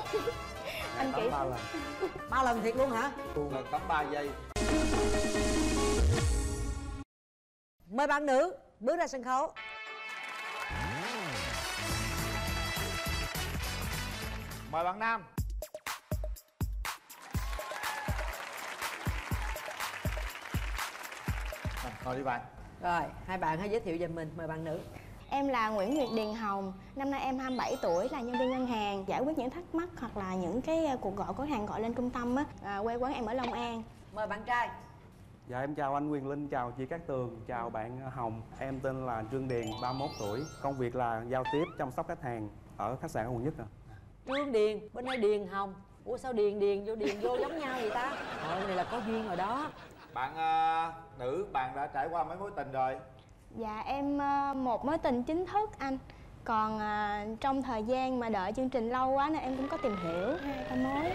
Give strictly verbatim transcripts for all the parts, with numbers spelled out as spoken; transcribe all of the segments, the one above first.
Anh kỹ ba lần. Ba lần thiệt luôn hả? Lần tắm ba giây. Mời bạn nữ bước ra sân khấu. Mời bạn nam. À, ngồi đi bạn. Rồi, hai bạn hãy giới thiệu về mình, mời bạn nữ. Em là Nguyễn Nguyệt Điền Hồng, năm nay em hai mươi bảy tuổi, là nhân viên ngân hàng, giải quyết những thắc mắc hoặc là những cái cuộc gọi của khách hàng gọi lên trung tâm á. À, quê quán em ở Long An. Mời bạn trai. Dạ em chào anh Quyền Linh, chào chị Cát Tường, chào bạn Hồng. Em tên là Trương Điền, ba mươi mốt tuổi. Công việc là giao tiếp, chăm sóc khách hàng ở khách sạn ở quận Nhất à. Trương Điền, bên đây Điền Hồng. Ủa sao Điền Điền vô Điền vô giống nhau vậy ta? Thôi cái này là có duyên rồi đó. Bạn uh, nữ, bạn đã trải qua mấy mối tình rồi? Dạ em uh, một mối tình chính thức anh. Còn uh, trong thời gian mà đợi chương trình lâu quá nên em cũng có tìm hiểu hai ba mối.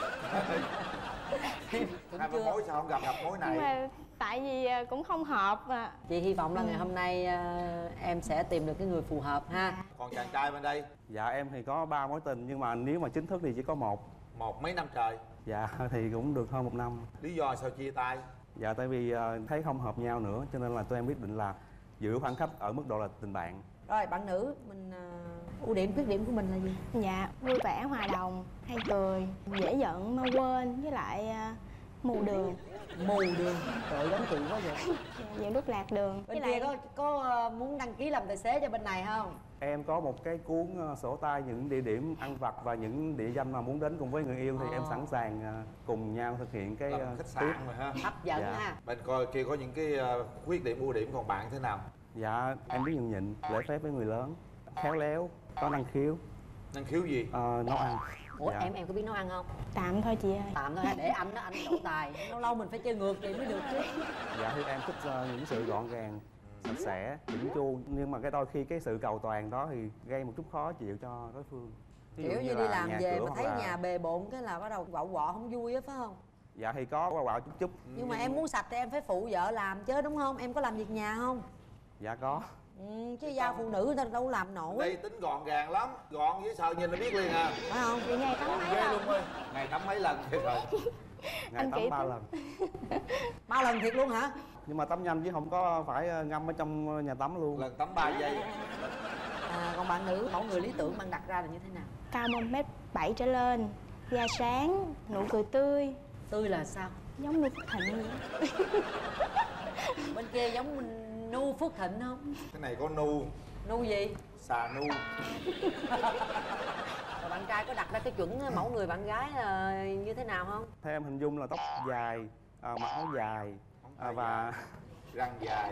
Hai ba mối sao không gặp gặp mối này? Nhưng mà tại vì cũng không hợp mà. Chị hy vọng là ngày hôm nay uh, em sẽ tìm được cái người phù hợp ha. Còn chàng trai bên đây? Dạ em thì có ba mối tình nhưng mà nếu mà chính thức thì chỉ có một. Một mấy năm trời? Dạ thì cũng được hơn một năm. Lý do sao chia tay? Dạ tại vì uh, thấy không hợp nhau nữa cho nên là tụi em quyết định là giữ khoảng cách ở mức độ là tình bạn. Rồi bạn nữ, mình uh, ưu điểm khuyết điểm của mình là gì? Dạ vui vẻ, hòa đồng, hay cười, dễ giận, mau quên, với lại uh, mù đường. Mù đường, trời giống chị quá vậy. Nhiều lúc lạc đường. Bên với kia lại... có có uh, muốn đăng ký làm tài xế cho bên này không? Em có một cái cuốn uh, sổ tay những địa điểm ăn vặt và những địa danh mà muốn đến cùng với người yêu thì à. em sẵn sàng uh, cùng nhau thực hiện cái uh, khách sạn mà ha. Hấp dẫn dạ. ha. Bên coi kia có những cái uh, khuyết điểm ưu điểm, còn bạn thế nào? Dạ em biết nhường nhịn, lễ phép với người lớn, khéo léo, có năng khiếu. Năng khiếu gì? Uh, nấu ăn. Ủa dạ. em em có biết nấu ăn không? Tạm thôi chị ơi. Tạm thôi, để anh đó, anh đổ tài. Lâu lâu mình phải chơi ngược vậy mới được chứ. Dạ thì em thích uh, những sự gọn gàng, sạch sẽ, chỉnh chu. Nhưng mà cái đôi khi cái sự cầu toàn đó thì gây một chút khó chịu cho đối phương. Ví Kiểu như, như đi làm về mà thấy là... nhà bề bộn cái là bắt đầu quạo quọ không vui á phải không? Dạ thì có quạo quạo chút chút. Nhưng, Nhưng mà em muốn sạch thì em phải phụ vợ làm chứ đúng không? Em có làm việc nhà không? Dạ có. Ừ, chứ giao phụ nữ người ta đâu làm nổi. Đây tính gọn gàng lắm, gọn với sao nhìn là biết liền à. Phải không? Vậy ngày tắm mấy ghê lần? Luôn ơi. Ngày tắm mấy lần vậy rồi? Ngày tắm ba lần. Ba lần thiệt luôn hả? Nhưng mà tắm nhanh chứ không có phải ngâm ở trong nhà tắm luôn. Lần tắm ba giây. À, còn bạn nữ, mẫu người lý tưởng bạn đặt ra là như thế nào? Cao một mét bảy trở lên, da sáng, nụ cười tươi. Tươi là sao? Giống như Phước Thịnh vậy. Bên kia giống Nu Phước Thịnh không? Cái này có nu. Nu gì? Xà nu. Rồi bạn trai có đặt ra cái chuẩn mẫu người bạn gái là như thế nào không? Theo em hình dung là tóc dài, à, mặc áo dài à, và răng dài.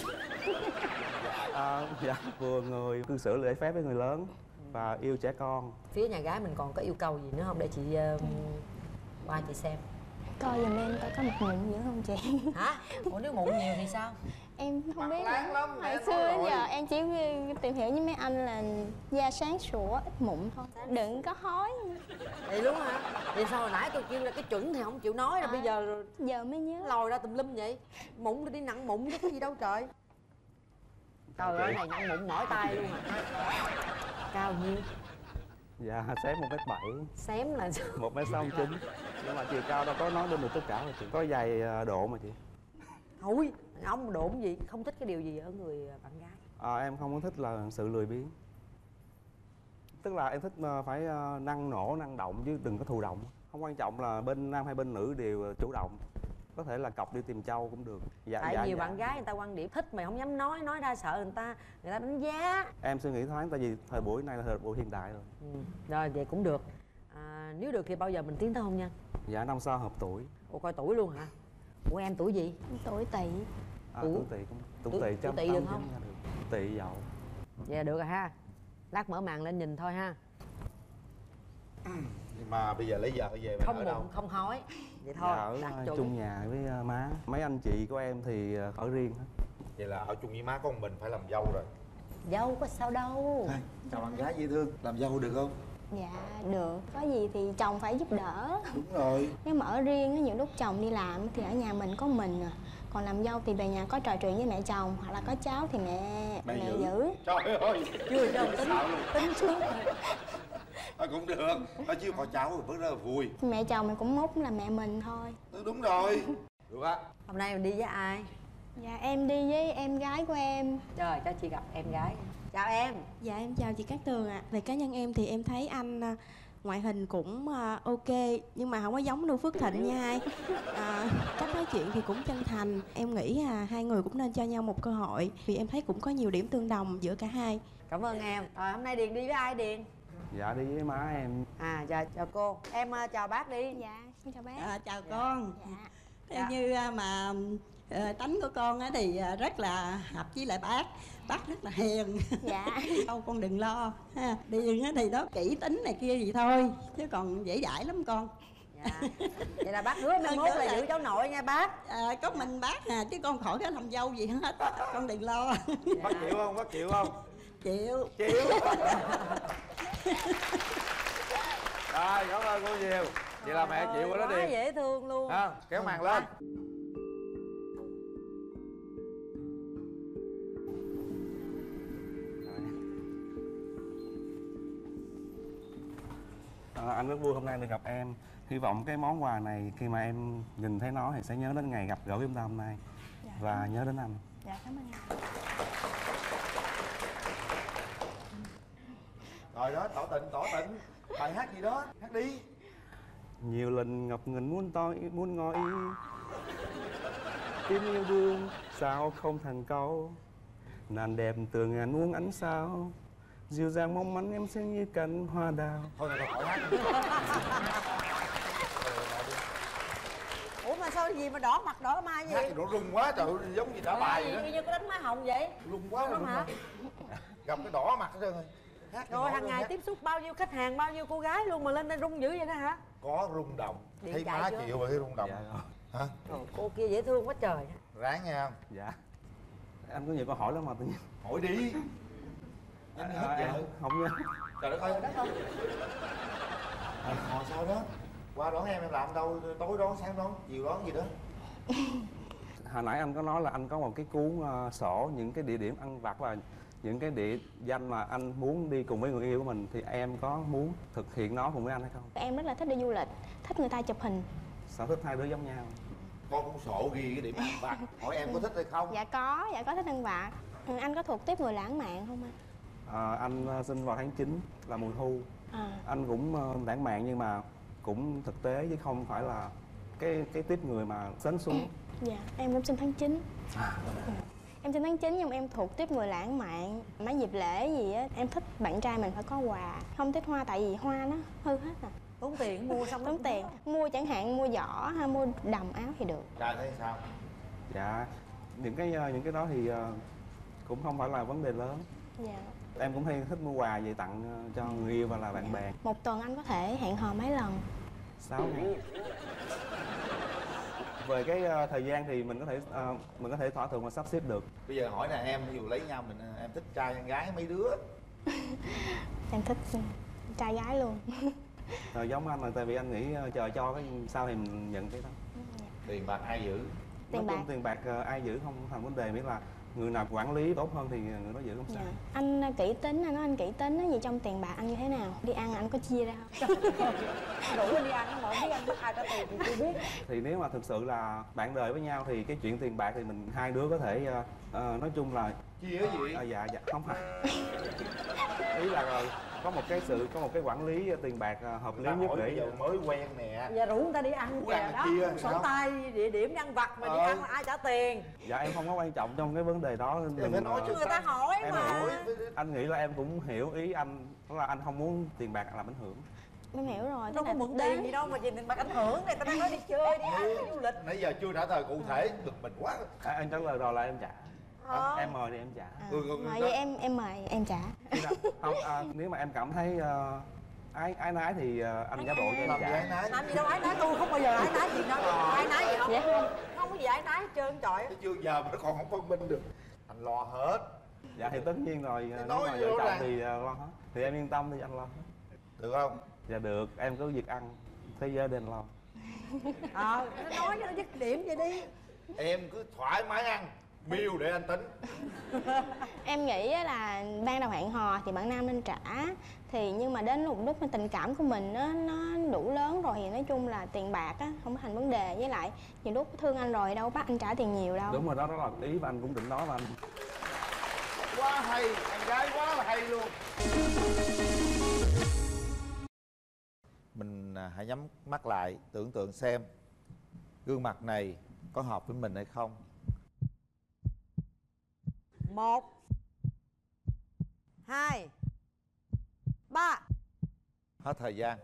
à, dạ, vừa người cư xử lễ phép với người lớn và yêu trẻ con. Phía nhà gái mình còn có yêu cầu gì nữa không để chị uh, qua chị xem? Coi giùm em coi có mặt mụn dữ không chị? Hả? Ủa nếu mụn nhiều thì sao? Em không mặt biết láng lắm. Hồi xưa đến giờ em chỉ tìm hiểu với mấy anh là da sáng sủa, ít mụn thôi. Đừng có hói. Vậy luôn hả? Vậy sao hồi nãy tôi kêu là cái chuẩn thì không chịu nói rồi à, bây giờ giờ mới nhớ lòi ra tùm lum vậy? Mụn đi nặng mụn chứ có gì đâu trời. Trời ơi này nặng mụn mỏi tay luôn à. Cao nhiêu? Dạ xém một mét bảy. Xém là sao? Một mét sáu chín. Nhưng mà chiều cao đâu có nói lên được tất cả mà chị. Có giày độ mà chị. Thôi, ông độ cái gì? Không thích cái điều gì ở người bạn gái? À, em không có thích là sự lười biếng. Tức là em thích phải năng nổ, năng động chứ đừng có thụ động. Không quan trọng là bên nam hay bên nữ đều chủ động. Có thể là cọc đi tìm trâu cũng được. Dạ, tại dạ, nhiều dạ. bạn gái người ta quan điểm thích mà không dám nói, nói ra sợ người ta người ta đánh giá. Em suy nghĩ thoáng tại vì thời buổi này là thời buổi hiện đại rồi. Ừ. Rồi vậy cũng được. À, nếu được thì bao giờ mình tiến tới hôn nhân? Dạ năm sau hợp tuổi. Ủa coi tuổi luôn hả? Ủa em tuổi gì? Tuổi Tỵ. À, tuổi Tỵ cũng tuổi Tỵ trăm Tỵ được không? Tỵ dậu. Dạ được rồi ha. Lát mở màn lên nhìn thôi ha. Nhưng mà bây giờ lấy vợ về không ở bụng, đâu? Không hói. Vậy thôi. Dạ ở chung nhà với má. Mấy anh chị của em thì ở riêng hết. Vậy là ở chung với má có một mình phải làm dâu rồi. Dâu có sao đâu. À, chào bạn gái dễ thương. Làm dâu được không? Dạ được. Có gì thì chồng phải giúp đỡ. Đúng rồi. Nếu mà ở riêng những lúc chồng đi làm thì ở nhà mình có mình à. Còn làm dâu thì về nhà có trò chuyện với mẹ chồng hoặc là có cháu thì mẹ mẹ, mẹ giữ. Trời ơi. Chưa đâu tính tính trước. Thôi cũng được, nói chứ có cháu vẫn rất là vui. Mẹ chồng mình cũng mốt là mẹ mình thôi. Ừ, đúng rồi. Được á. Hôm nay mình đi với ai? Dạ em đi với em gái của em. Trời, cho chị gặp em gái. Chào em. Dạ em chào chị Cát Tường ạ. À. Về cá nhân em thì em thấy anh à, ngoại hình cũng à, ok nhưng mà không có giống Noo Phước Thịnh nha hai. À, cách nói chuyện thì cũng chân thành. Em nghĩ à, hai người cũng nên cho nhau một cơ hội vì em thấy cũng có nhiều điểm tương đồng giữa cả hai. Cảm ơn em. Rồi hôm nay Điền đi với ai Điền? Dạ đi với má em. À chào chào cô. Em uh, chào bác đi. Dạ xin chào bác. À, chào con. Dạ. Theo Dạ. như à, mà ờ, tánh của con á thì à, rất là hợp với lại bác. Bác rất là hiền. Dạ. Đâu con đừng lo ha. Điền á thì đó kỹ tính này kia gì thôi chứ còn dễ dãi lắm con. Dạ. Vậy là bác hứa mai mốt là giữ cháu nội nha bác. À, có mình bác à chứ con khỏi có làm dâu gì hết. Con đừng lo. Bác chịu không? Bác chịu không? Chịu. Chịu. Rồi, cảm ơn cô nhiều. Vậy là mẹ chịu rồi đó Quá Điền. dễ thương luôn. Ha, kéo màn lên. À, anh rất vui hôm nay được gặp em. Hy vọng cái món quà này khi mà em nhìn thấy nó thì sẽ nhớ đến ngày gặp gỡ chúng ta hôm nay. Dạ. Và nhớ đến anh. Dạ cảm ơn anh. Rồi đó, tỏ tình, tỏ tình. Bài hát gì đó, hát đi. Nhiều lần ngập ngừng muốn tôi muốn ngỏ ý tim yêu đương sao không thành câu. Nàng đẹp từ ngàn uống ánh sao, dịu dàng mong mắn em sẽ như cành hoa đào. Thôi rồi, khỏi hát. Ủa mà sao gì mà đỏ mặt đỏ mai Hát vậy? thì nó rung quá trời, giống như đã bài vậy đó. Như như có đánh má hồng vậy? Rung quá rồi, Đúng hả? gặp cái đỏ mặt hết trơn rồi. Hát thì Rồi nổi hàng lên, ngày hát. tiếp xúc bao nhiêu khách hàng, bao nhiêu cô gái luôn mà lên đây rung dữ vậy đó hả? Có rung động. Điện Thấy chạy má chưa? chịu rồi thấy rung động. Dạ rồi. Hả? Trời, cô kia dễ thương quá trời. Ráng nha. Dạ. Anh có nhiều câu hỏi lắm mà tự nhiên. Hỏi đi. Nhanh như À, hết em giờ. không nhớ. Trời đất ơi. À, hồi sao đó? Qua đón em em làm đâu? Tối đón, sáng đón, chiều đón gì đó? Hồi nãy anh có nói là anh có một cái cuốn uh, sổ những cái địa điểm ăn vặt và những cái địa danh mà anh muốn đi cùng với người yêu của mình, thì em có muốn thực hiện nó cùng với anh hay không? Em rất là thích đi du lịch, thích người ta chụp hình. Sở thích hai đứa giống nhau. Con cũng sổ ghi cái điểm ăn vặt. Hỏi em có thích hay không? Dạ có, dạ có thích ăn vặt. Ừ, anh có thuộc tiếp người lãng mạn không anh? À, anh uh, sinh vào tháng chín là mùa thu. À. Anh cũng uh, lãng mạn nhưng mà cũng thực tế chứ không phải là cái cái tiếp người mà sến xuống. Dạ, em cũng sinh tháng chín. Ừ. Em sinh tháng chín nhưng mà em thuộc tiếp người lãng mạn. Mấy dịp lễ gì á, em thích bạn trai mình phải có quà. Không thích hoa tại vì hoa nó hư hết à. Tốn tiền mua xong Tốn tiền, mua chẳng hạn mua giỏ hay mua đầm áo thì được. Trai thấy sao? Dạ, những cái uh, những cái đó thì uh, cũng không phải là vấn đề lớn. Dạ. Em cũng hay thích mua quà về tặng uh, cho người yêu và là bạn bè. Một tuần anh có thể hẹn hò mấy lần? Sáu ngày. Về cái uh, thời gian thì mình có thể uh, mình có thể thỏa thuận và sắp xếp được. Bây giờ hỏi nè em, ví dụ lấy nhau mình em thích trai hay gái mấy đứa? Em thích trai gái luôn. Rồi giống anh là tại vì anh nghĩ uh, chờ cho cái sau thì mình nhận cái đó. Tiền bạc ai giữ? Tiền Nói bạc. chung tiền bạc uh, ai giữ không thành vấn đề, miễn là người nào quản lý tốt hơn thì người đó giữ không sao. Dạ. Anh kỹ tính, anh nói anh kỹ tính á, gì trong tiền bạc anh như thế nào? Đi ăn anh có chia ra không? đủ đi ăn mà không biết ăn ai trả tiền thì chưa biết. Thì nếu mà thực sự là bạn đời với nhau thì cái chuyện tiền bạc thì mình hai đứa có thể uh, uh, nói chung là Chia cái gì? à, dạ dạ không phải. Ý là rồi có một cái sự có một cái quản lý uh, tiền bạc uh, hợp lý nhất Hỏi bây để giờ mới quen nè. Giờ rủ người ta đi ăn Rủ kìa ăn đó, chia, sổ sao? tay địa điểm đi ăn vặt mà đi Ờ. ăn là ai trả tiền? dạ em không có quan trọng trong cái vấn đề đó. Em phải nói uh, chứ. Người ta hỏi Em mà. hiểu. Anh nghĩ là em cũng hiểu ý anh, đó là anh không muốn tiền bạc làm ảnh hưởng. Em hiểu rồi. Đâu thế có là mượn đến- tiền gì đâu mà tiền bạc ảnh hưởng. Này ta đang nói đi chơi, đi ăn, đi du lịch. Nãy giờ chưa trả lời cụ thể, bực mình quá. À, anh trả lời rồi là em trả. Ờ. Em mời thì em trả. À, Ừ, ừ, mời đó. vậy em em mời em trả. Khi nào- không à, nếu mà em cảm thấy uh, ái ái nái thì uh, anh giả bộ cho em Làm gì ai trả. nái? Làm gì đâu ái nái, tôi không bao giờ ái nái gì đâu. Ái nái gì không? Dạ không. Không có gì ái nái hết trơn trời. Tới chưa giờ mà nó còn không phân minh được. Anh lo hết. Dạ thì tất nhiên rồi, nếu nói mà vô vợ chồng rằng- thì uh, lo hết. Thì em yên tâm thì anh lo hết. Được không? Dạ được, em cứ việc ăn, thế giới đến lo. Ờ, nó nói cho nó dứt điểm vậy đi. Em cứ thoải mái ăn. Bill để anh tính. Em nghĩ á là ban đầu hẹn hò thì bạn nam nên trả, thì nhưng mà đến lúc lúc mà tình cảm của mình nó nó đủ lớn rồi thì nói chung là tiền bạc á không có thành vấn đề. Với lại nhiều lúc thương anh rồi đâu bắt anh trả tiền nhiều đâu. Đúng rồi đó, đó là ý và anh cũng định nói mà anh. Quá hay, em gái quá là hay luôn. Mình à, hãy nhắm mắt lại, tưởng tượng xem gương mặt này có hợp với mình hay không. Một, hai, ba. Hết thời gian.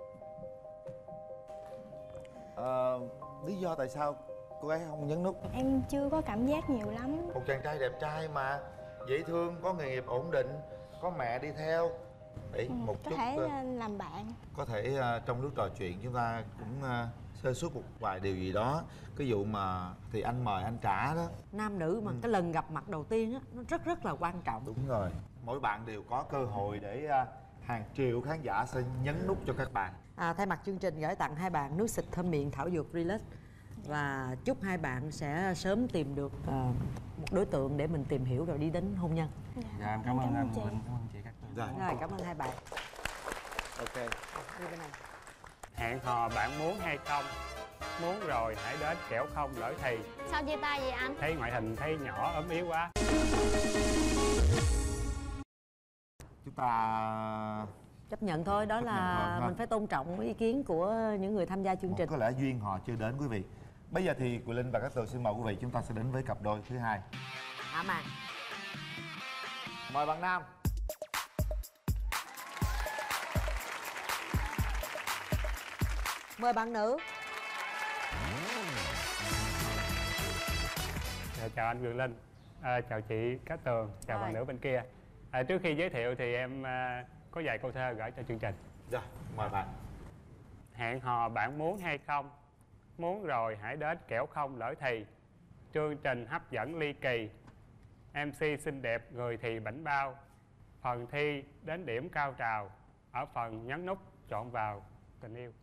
Ờ, lý do tại sao cô gái không nhấn nút? Em chưa có cảm giác nhiều lắm. Một chàng trai đẹp trai mà, dễ thương, có nghề nghiệp ổn định, có mẹ đi theo. Để Ừ, một có chút thể uh, uh, làm bạn. có thể uh, trong lúc trò chuyện chúng ta cũng uh, sơ suất một vài điều gì đó. Cái vụ mà thì anh mời anh trả đó. Nam nữ mà Ừ. cái lần gặp mặt đầu tiên á nó rất rất là quan trọng. Đúng rồi. Mỗi bạn đều có cơ hội để uh, hàng triệu khán giả sẽ nhấn nút cho các bạn. À, thay mặt chương trình gửi tặng hai bạn nước xịt thơm miệng thảo dược Relax. Và chúc hai bạn sẽ sớm tìm được uh, một đối tượng để mình tìm hiểu rồi đi đến hôn nhân. Dạ em cảm ơn Cảm ơn anh chị. Linh, cảm ơn chị Cát Tường. Rồi. Rồi, cảm ơn hai bạn. Ok. Đi bên này. Hẹn hò bạn muốn hay không? Muốn rồi hãy đến, kẻo không lỡ thì. Sao chia tay vậy anh? Thấy ngoại hình thấy nhỏ ốm yếu quá. Chúng ta Chấp nhận thôi, đó Chấp nhận là thôi ha. mình phải tôn trọng ý kiến của những người tham gia chương trình. có lẽ duyên họ chưa đến quý vị. Bây giờ thì Quỳ Linh và Cát Tường xin mời quý vị, chúng ta sẽ đến với cặp đôi thứ hai. Hả mà. Mời bạn nam. Mời bạn nữ. Dạ, chào anh Quyền Linh, à, chào chị Cát Tường, chào Rồi. bạn nữ bên kia. À, trước khi giới thiệu thì em à, có vài câu thơ gửi cho chương trình. Rồi, mời bạn. Hẹn hò bạn muốn hay không? Muốn rồi hãy đến, kẻo không lỡ thì. Chương trình hấp dẫn ly kỳ, em xê xinh đẹp người thì bảnh bao. Phần thi đến điểm cao trào, ở phần nhấn nút chọn vào tình yêu.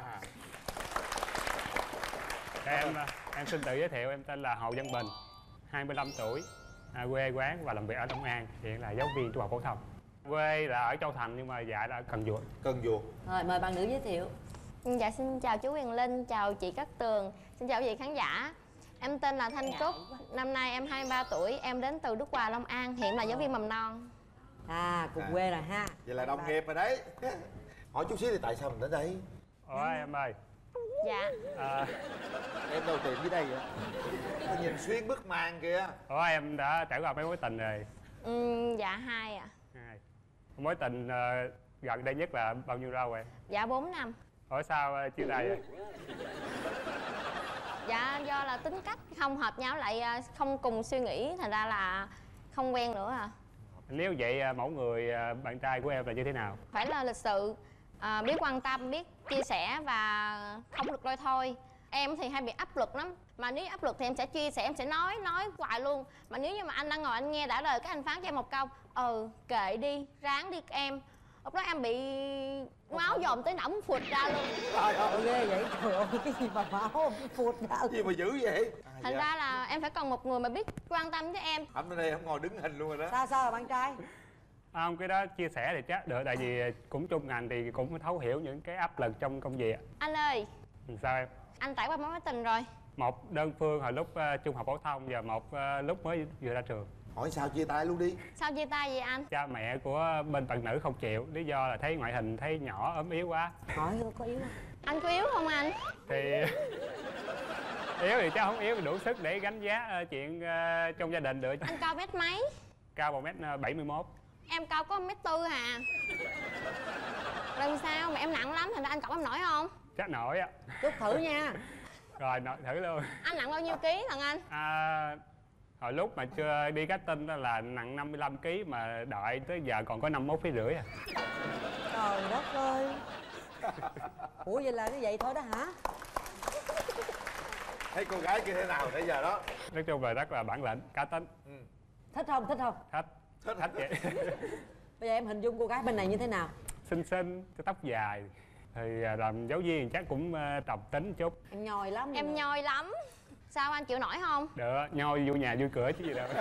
Em em xin tự giới thiệu, em tên là Hồ Văn Bình, hai mươi lăm tuổi, à, quê quán và làm việc ở Long An, hiện là giáo viên trung học phổ thông. Quê là ở Châu Thành nhưng mà dạy là ở Cần Duộc. Cần Duộc. Rồi, mời bạn nữ giới thiệu. Dạ xin chào chú Quyền Linh, chào chị Cát Tường, xin chào quý vị khán giả. Em tên là Thanh Cúc, năm nay em hai mươi ba tuổi, em đến từ Đức Hòa, Long An, hiện là giáo viên mầm non. À, cùng À. quê rồi ha. Vậy là đồng nghiệp rồi đấy. Hỏi chút xíu thì tại sao mình đến đây? Ủa em ơi, Dạ. à, Em đâu tìm dưới đây vậy? Tôi nhìn xuyên bức màn kìa. ủa em đã trải qua mấy mối tình rồi? Ừm, dạ hai ạ. Hai. Mối tình ờ, gần đây nhất là bao nhiêu lâu rồi? Dạ bốn năm. Ủa sao ờ, chia tay vậy? Dạ do là tính cách không hợp nhau, lại à, không cùng suy nghĩ, thành ra là không quen nữa à. Nếu vậy ờ, mẫu người ờ, bạn trai của em là như thế nào? Phải là lịch sự, à, biết quan tâm, biết chia sẻ và không được lôi thôi. Em thì hay bị áp lực lắm, mà nếu áp lực thì em sẽ chia sẻ, em sẽ nói nói hoài luôn. Mà nếu như mà anh đang ngồi anh nghe đã lời cái anh phán cho em một câu ừ kệ đi, ráng đi em, lúc đó em bị máu dồn tới nỏng phụt ra luôn. Trời ơi, Ôi ghê vậy, trời ơi, cái gì mà máu phụt ra. gì mà dữ vậy? À, Thành dạ. ra là em phải cần một người mà biết quan tâm với em. Anh bên đây không ngồi đứng hình luôn rồi đó. Sao sao là bạn trai? À, không, cái đó chia sẻ thì chắc được, tại vì cũng chung ngành thì cũng thấu hiểu những cái áp lực trong công việc. Anh ơi, Sao em? anh trải qua mấy mối tình rồi. Một đơn phương hồi lúc ờ, trung học phổ thông và một ờ, lúc mới vừa ra trường. Hỏi sao chia tay luôn đi. Sao chia tay vậy anh? Cha mẹ của bên bạn nữ không chịu, lý do là thấy ngoại hình thấy nhỏ ốm yếu quá. Hỏi có yếu không? Anh có yếu không anh? Thì yếu thì chắc không yếu, đủ sức để gánh vác ờ, chuyện ờ, trong gia đình được. Anh cao mét mấy? Cao một mét bảy mươi mốt. Em cao có mét tư hà. Rồi sao mà em nặng lắm, thành ra anh cọc em nổi không? Chắc nổi á. Chút thử nha. Rồi nổi thử luôn. Anh nặng bao nhiêu ký thằng anh? À, hồi lúc mà chưa đi casting đó là nặng năm mươi lăm ký, mà đợi tới giờ còn có năm mươi mốt ký rưỡi à. Trời đất ơi. Ủa vậy là như vậy thôi đó hả? Thấy cô gái kia thế nào nãy giờ đó? Nói chung là rất là bản lĩnh, cá tính. Ừ. Thích không, thích không? Thích. Thích. Thích vậy. Bây giờ em hình dung cô gái bên này như thế nào? Xinh xinh, cái tóc dài. Thì à, làm giáo viên chắc cũng à, trầm tính chút. Em nhồi lắm. Em nhoi lắm. Sao anh chịu nổi không? Được, nhoi vô nhà vui cửa chứ gì đâu.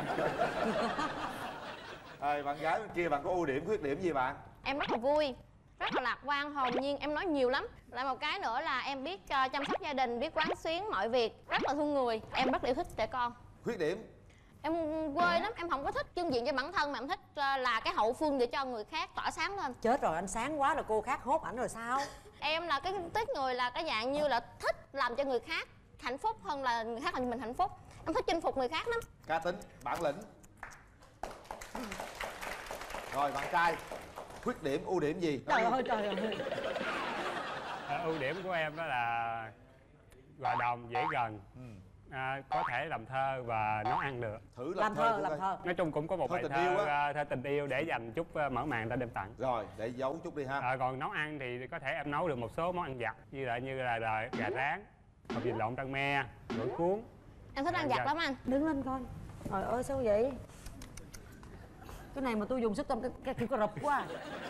Rồi bạn gái bên kia bạn có ưu điểm khuyết điểm gì bạn? Em rất là vui, rất là lạc quan, hồn nhiên, em nói nhiều lắm. Lại một cái nữa là em biết uh, chăm sóc gia đình, biết quán xuyến mọi việc, rất là thương người. Em rất là yêu thích trẻ con. Khuyết điểm? Em quê lắm, em không có thích trưng diện cho bản thân mà em thích uh, là cái hậu phương để cho người khác tỏa sáng lên. Chết rồi, anh sáng quá rồi cô khác hốt ảnh rồi sao? Em là cái tiếp người là cái dạng như là thích làm cho người khác hạnh phúc hơn là người khác làm cho mình hạnh phúc. Em thích chinh phục người khác lắm. Cá tính, bản lĩnh. Rồi bạn trai, khuyết điểm, ưu điểm gì? Trời ơi trời ơi. À, ưu điểm của em đó là hòa đồng, dễ gần, Ừ. à, có thể làm thơ và nấu ăn được. Thử làm, Làm thơ, thơ, của làm coi. thơ. Nói chung cũng có một Thơ bài tình thơ, yêu á. à, thơ tình yêu để dành chút à, mở màn ta đem tặng. Rồi, để giấu chút đi ha. À, còn nấu ăn thì có thể em nấu được một số món ăn vặt như là như là, là gà rán, hộp vịt lộn rang me, lưỡi cuốn. Em thích ăn vặt lắm anh. Đứng lên coi. Trời ơi sao vậy? Cái này mà tôi dùng sức tâm cái, cái kiểu cà rụp quá à.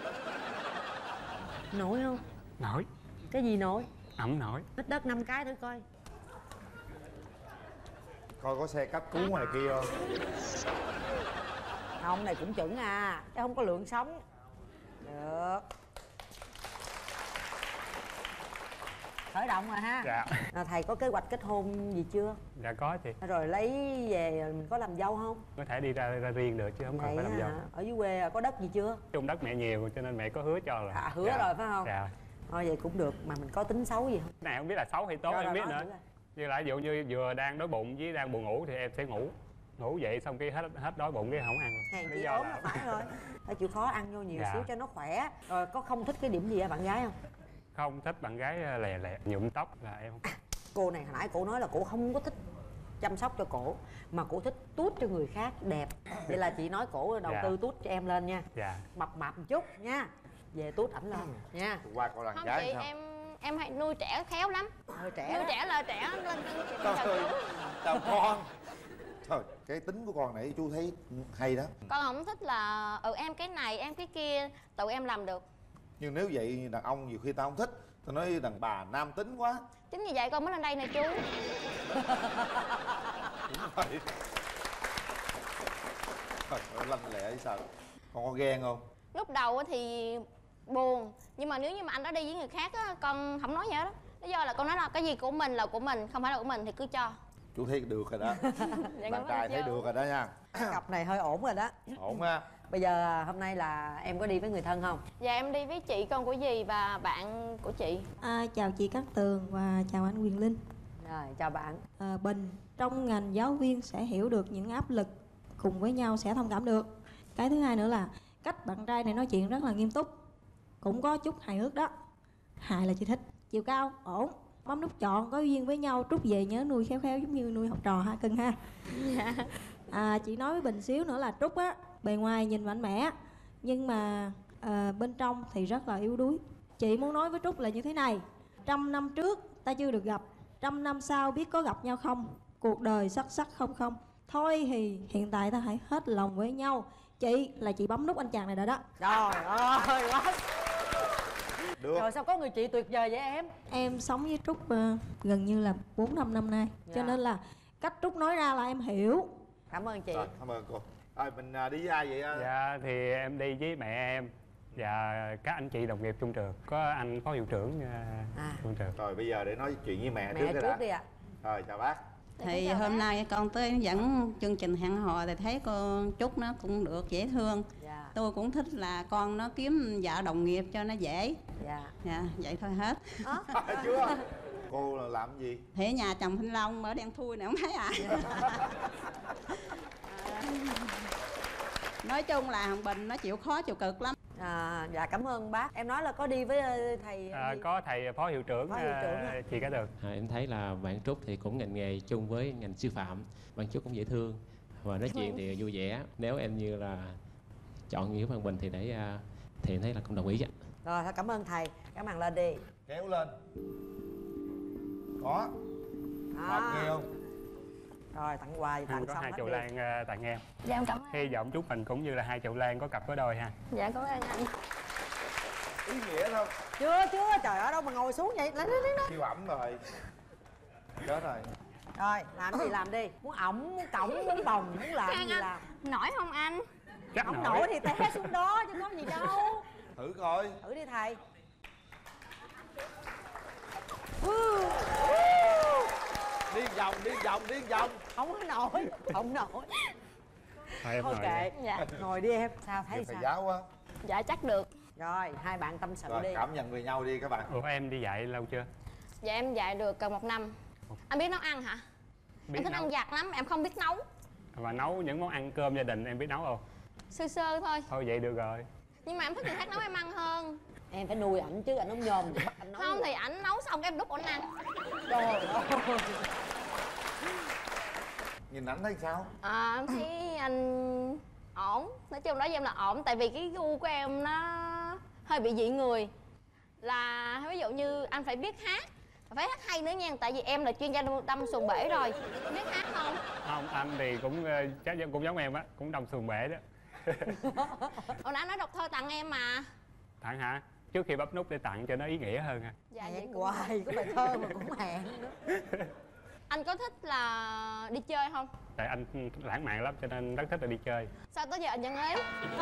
Nổi không? Nổi, Cái gì nổi? ẩm nổi. Hít đất năm cái thử coi. Coi có xe cấp cứu ngoài kia không? Không, này cũng chuẩn à, chứ không có lượng sống. Được. Khởi động rồi ha. Dạ. À, thầy có kế hoạch kết hôn gì chưa? Dạ có chị. Rồi lấy về mình có làm dâu không? Có thể đi ra, ra riêng được chứ không cần Vậy phải làm dâu. hả? Ở dưới quê có đất gì chưa? Chung đất mẹ nhiều cho nên mẹ có hứa cho rồi. À, hứa Dạ. rồi phải không? Dạ. Thôi vậy cũng được, mà mình có tính xấu gì không? Cái này không biết là xấu hay tốt Rồi, em rồi, biết nói nữa. thử coi. Như là ví dụ như vừa đang đói bụng với đang buồn ngủ thì em sẽ ngủ. Ngủ dậy xong cái hết hết đói bụng cái không ăn luôn. Hèn Lý chi do ốm là phải rồi. Phải chịu khó ăn vô nhiều Dạ. xíu cho nó khỏe. Rồi có không thích cái điểm gì ở bạn gái không? không thích bạn gái lè lè nhuộm tóc là em không thích. Cô này hồi nãy cổ nói là cổ không có thích chăm sóc cho cổ, mà cổ thích tút cho người khác đẹp. Vậy là chị nói cổ đầu Dạ. tư tút cho em lên nha. Dạ. Mập mập một chút nha. Về tút ảnh lên nha. Qua coi đàn Không gái chị, sao? em em hay nuôi trẻ khéo lắm. Hơi trẻ Nuôi đó. trẻ là trẻ lên Trời ơi, chào con. Trời, cái tính của con này chú thấy hay đó. Con không thích là ừ em cái này em cái kia tự em làm được. Nhưng nếu vậy đàn ông nhiều khi tao không thích. Tao nói đàn bà nam tính quá. Chính vì vậy con mới lên đây nè chú. Đúng vậy. Trời ơi, lanh lẹ hay sao? Con có ghen không? Lúc đầu á thì buồn, nhưng mà nếu như mà anh đã đi với người khác á, con không nói gì hết đó. Lý do là con nói là cái gì của mình là của mình, không phải là của mình thì cứ cho. Chú thấy được rồi đó. Dạ, Bạn cảm trai ơn thấy chú. được rồi đó nha. Cặp này hơi ổn rồi đó. Ổn ha. Bây giờ hôm nay là em có đi với người thân không? Dạ em đi với chị con của dì và bạn của chị. À, chào chị Cát Tường và chào anh Quyền Linh. Rồi, chào bạn. À, Bình, trong ngành giáo viên sẽ hiểu được những áp lực, cùng với nhau sẽ thông cảm được. Cái thứ hai nữa là cách bạn trai này nói chuyện rất là nghiêm túc, cũng có chút hài hước đó. Hài là chị thích. Chiều cao ổn, bấm nút chọn, có duyên với nhau, Trúc về nhớ nuôi khéo khéo giống như nuôi học trò ha cưng ha. Dạ. À, chị nói với Bình xíu nữa là Trúc á, bề ngoài nhìn mạnh mẽ nhưng mà à, bên trong thì rất là yếu đuối. Chị muốn nói với Trúc là như thế này: trăm năm trước ta chưa được gặp, trăm năm sau biết có gặp nhau không, cuộc đời sắc sắc không không. Thôi thì hiện tại ta hãy hết lòng với nhau. Chị là chị bấm nút anh chàng này rồi đó. Trời ơi, quá. Được. Rồi sao có người chị tuyệt vời vậy em? Em sống với Trúc uh, gần như là bốn năm năm nay, Dạ. cho nên là cách Trúc nói ra là em hiểu. Cảm ơn chị. Rồi, cảm ơn cô. Rồi mình à, đi với ai vậy? À? Dạ thì em đi với mẹ em và các anh chị đồng nghiệp trong trường. Có anh phó hiệu trưởng À. à. trong trường. Rồi bây giờ để nói chuyện với mẹ, Mẹ trước cái trước đã. đi ạ. Rồi chào bác. Thì hôm nay con tới dẫn chương trình hẹn hò thì thấy cô Trúc nó cũng được, dễ thương. Dạ. Tôi cũng thích là con nó kiếm vợ đồng nghiệp cho nó dễ. Dạ. Dạ, vậy thôi hết. Chưa. Cô là làm gì? Thì ở nhà chồng Thanh Long mở đen thui này không thấy à. Nói chung là thằng Bình nó chịu khó chịu cực lắm. À, dạ cảm ơn bác. Em nói là có đi với ờ, thầy À, gì? có thầy phó hiệu trưởng, Phó hiệu trưởng à, à? chị Cá Tường. À, em thấy là bạn Trúc thì cũng ngành nghề chung với ngành sư phạm, bạn Trúc cũng dễ thương và nói chuyện thì vui vẻ. Nếu em như là chọn Nguyễn Văn Bình thì để à, thì em thấy là cũng đồng ý ạ. Rồi thôi cảm ơn thầy. Các bạn lên đi. Kéo lên. Có. Mệt nghe không? Rồi tặng quà thì Em tặng có xong hai hết chậu đi. lan à, tặng em. Dạ em cảm ơn. Hy vọng Trúc mình cũng như là hai chậu lan có cặp có đôi ha. Dạ cảm ơn anh. Ý nghĩa không? Chưa chưa, trời ơi đâu mà ngồi xuống vậy. Lên lên lên. Siêu ẩm rồi. Chết rồi. Rồi, làm gì làm đi. Muốn ổng, muốn cổng, muốn bồng, muốn làm Khang gì anh, làm. nổi không anh? Chắc Không nổi. nổi thì té xuống đó chứ có gì đâu. Thử coi. Thử đi thầy. Đi vòng, đi vòng, đi vòng. Không có nổi, không nổi. Thôi em Thôi ngồi kệ, đi. Dạ. ngồi đi em. Sao thấy Thầy sao? giáo quá. Dạ chắc được. Rồi, hai bạn tâm sự Rồi, đi. cảm nhận về nhau đi các bạn. Ủa em đi dạy lâu chưa? Dạ em dạy được gần một năm. Anh biết nấu ăn hả? Biết Em thích nấu. ăn vặt lắm, em không biết nấu. Và nấu những món ăn cơm gia đình em biết nấu không? Sơ sơ thôi. Thôi vậy được rồi. Nhưng mà em thích người khác nấu em ăn hơn. Em phải nuôi ảnh chứ, ảnh không nhôm thì bắt anh nấu. Không thì ảnh nấu xong em đút ổng ăn. Trời ơi. Nhìn ảnh thấy sao? À, em thấy anh ổn. Nói chung nói với em là ổn. Tại vì cái gu của em nó hơi bị dị người. Là ví dụ như anh phải biết hát, phải hát hay nữa nha. Tại vì em là chuyên gia đâm xuồng bể rồi. Biết hát không? Không, anh thì cũng ờ, chắc cũng giống em á, cũng đâm xuồng bể đó. Hồi nãy nói đọc thơ tặng em mà. Tặng hả? Trước khi bấm nút để tặng cho nó ý nghĩa hơn ha. Dạ vậy Hẹn cũng hoài, có bài thơ mà cũng hẹn nữa. Anh có thích là đi chơi không? Tại anh lãng mạn lắm cho nên rất thích là đi chơi. Sao tới giờ anh vẫn ế?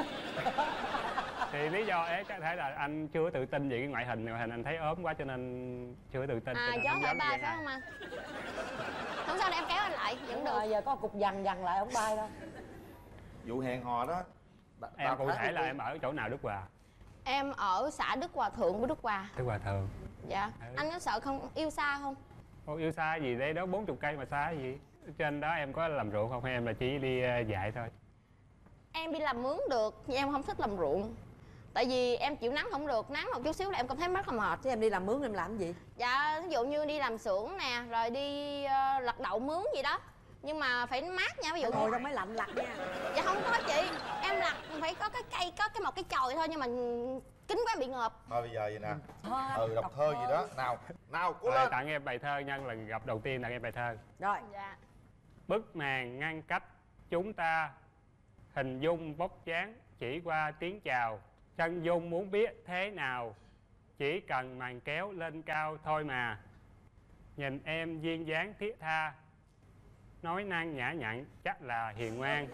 Thì lý do ấy có thể là anh chưa tự tin về cái ngoại hình, ngoại hình anh thấy ốm quá cho nên chưa tự tin. À, cho nên chó không hỏi dám bay đi phải ăn. không anh? Không sao, để em kéo anh lại, vẫn được. Rồi, giờ có cục dằn dằn lại không bay đâu. Vụ hẹn hò đó. đ- Em đào cụ phát thể đi là cô. em ở chỗ nào Đức Hòa? Em ở xã Đức Hòa Thượng của Đức Hòa. Đức Hòa Thường. Dạ. Ừ. Anh có sợ không yêu xa không? Ô, yêu xa gì đây đó, bốn mươi cây mà xa gì? Trên đó em có làm ruộng không hay em là chỉ đi ờ, dạy thôi? Em đi làm mướn được, nhưng em không thích làm ruộng. Tại vì em chịu nắng không được, nắng một chút xíu là em cảm thấy rất là mệt. Chứ em đi làm mướn em làm cái gì? Dạ, ví dụ như đi làm xưởng nè, rồi đi uh, lặt đậu mướn gì đó. Nhưng mà phải mát nha, ví dụ Ngồi như... trong máy lạnh lặt nha. Dạ không có chị, em lặt phải có cái cây, có cái một cái chòi thôi, nhưng mà kính quá bị ngợp. Thôi bây giờ vậy nè. Thơ, Ừ, đọc thơ gì đó. Nào, nào, cố Rồi, lên. tặng em bài thơ nhân lần gặp đầu tiên, tặng em bài thơ. Rồi. Dạ. Bức màn ngăn cách chúng ta, hình dung vóc dáng chỉ qua tiếng chào. Chân dung muốn biết thế nào, chỉ cần màn kéo lên cao thôi mà. Nhìn em duyên dáng thiết tha, nói năng nhã nhặn chắc là hiền ngoan.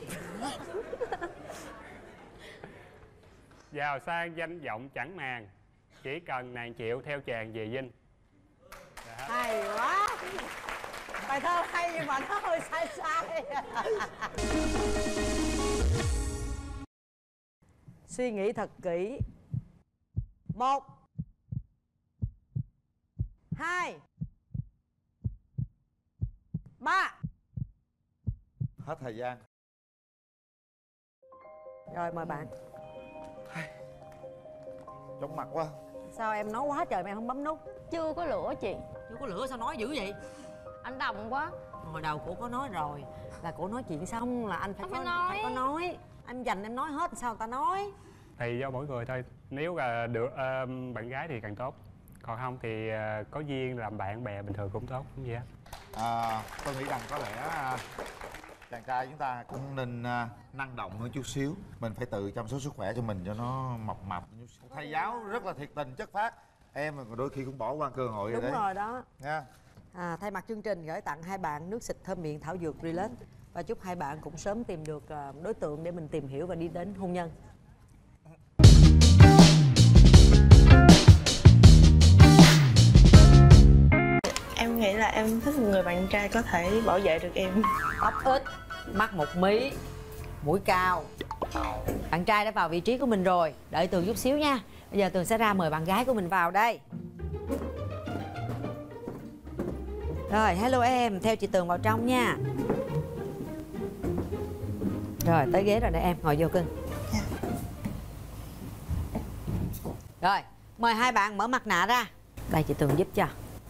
Giàu sang danh vọng chẳng màng, chỉ cần nàng chịu theo chàng về dinh. Dạ. Hay quá. Bài thơ hay nhưng mà nó hơi sai sai. Suy nghĩ thật kỹ. Một, hai, ba. Hết thời gian. Rồi mời bạn. Chóng mặt quá. Sao em nói quá trời mà em không bấm nút? Chưa có lửa chị. Chưa có lửa sao nói dữ vậy? Anh đồng quá. Hồi đầu cổ có nói rồi, là cổ nói chuyện xong là anh phải Không có phải nói. phải có nói. Em dành em nói hết sao ta nói? Thì do mỗi người thôi, nếu là được ờ, bạn gái thì càng tốt, còn không thì ờ, có duyên làm bạn bè bình thường cũng tốt, không gì hết. À, tôi nghĩ rằng có lẽ à, chàng trai chúng ta cũng nên à, năng động hơn chút xíu. Mình phải tự chăm sóc sức khỏe cho mình cho nó mập mập chút xíu. Thầy giáo rất là thiệt tình chất phác. Em mà đôi khi cũng bỏ qua cơ hội rồi Đúng đấy. rồi đó. Nha. À, thay mặt chương trình gửi tặng hai bạn nước xịt thơm miệng thảo dược Relax và chúc hai bạn cũng sớm tìm được à, đối tượng để mình tìm hiểu và đi đến hôn nhân. Em nghĩ là em thích một người bạn trai có thể bảo vệ được em. Tóc ít, mắt một mí, mũi cao. Bạn trai đã vào vị trí của mình rồi. Đợi Tường chút xíu nha. Bây giờ Tường sẽ ra mời bạn gái của mình vào đây. Rồi, hello em, theo chị Tường vào trong nha. Rồi, tới ghế rồi đây em, ngồi vô cưng. Rồi, mời hai bạn mở mặt nạ ra. Đây chị Tường giúp cho.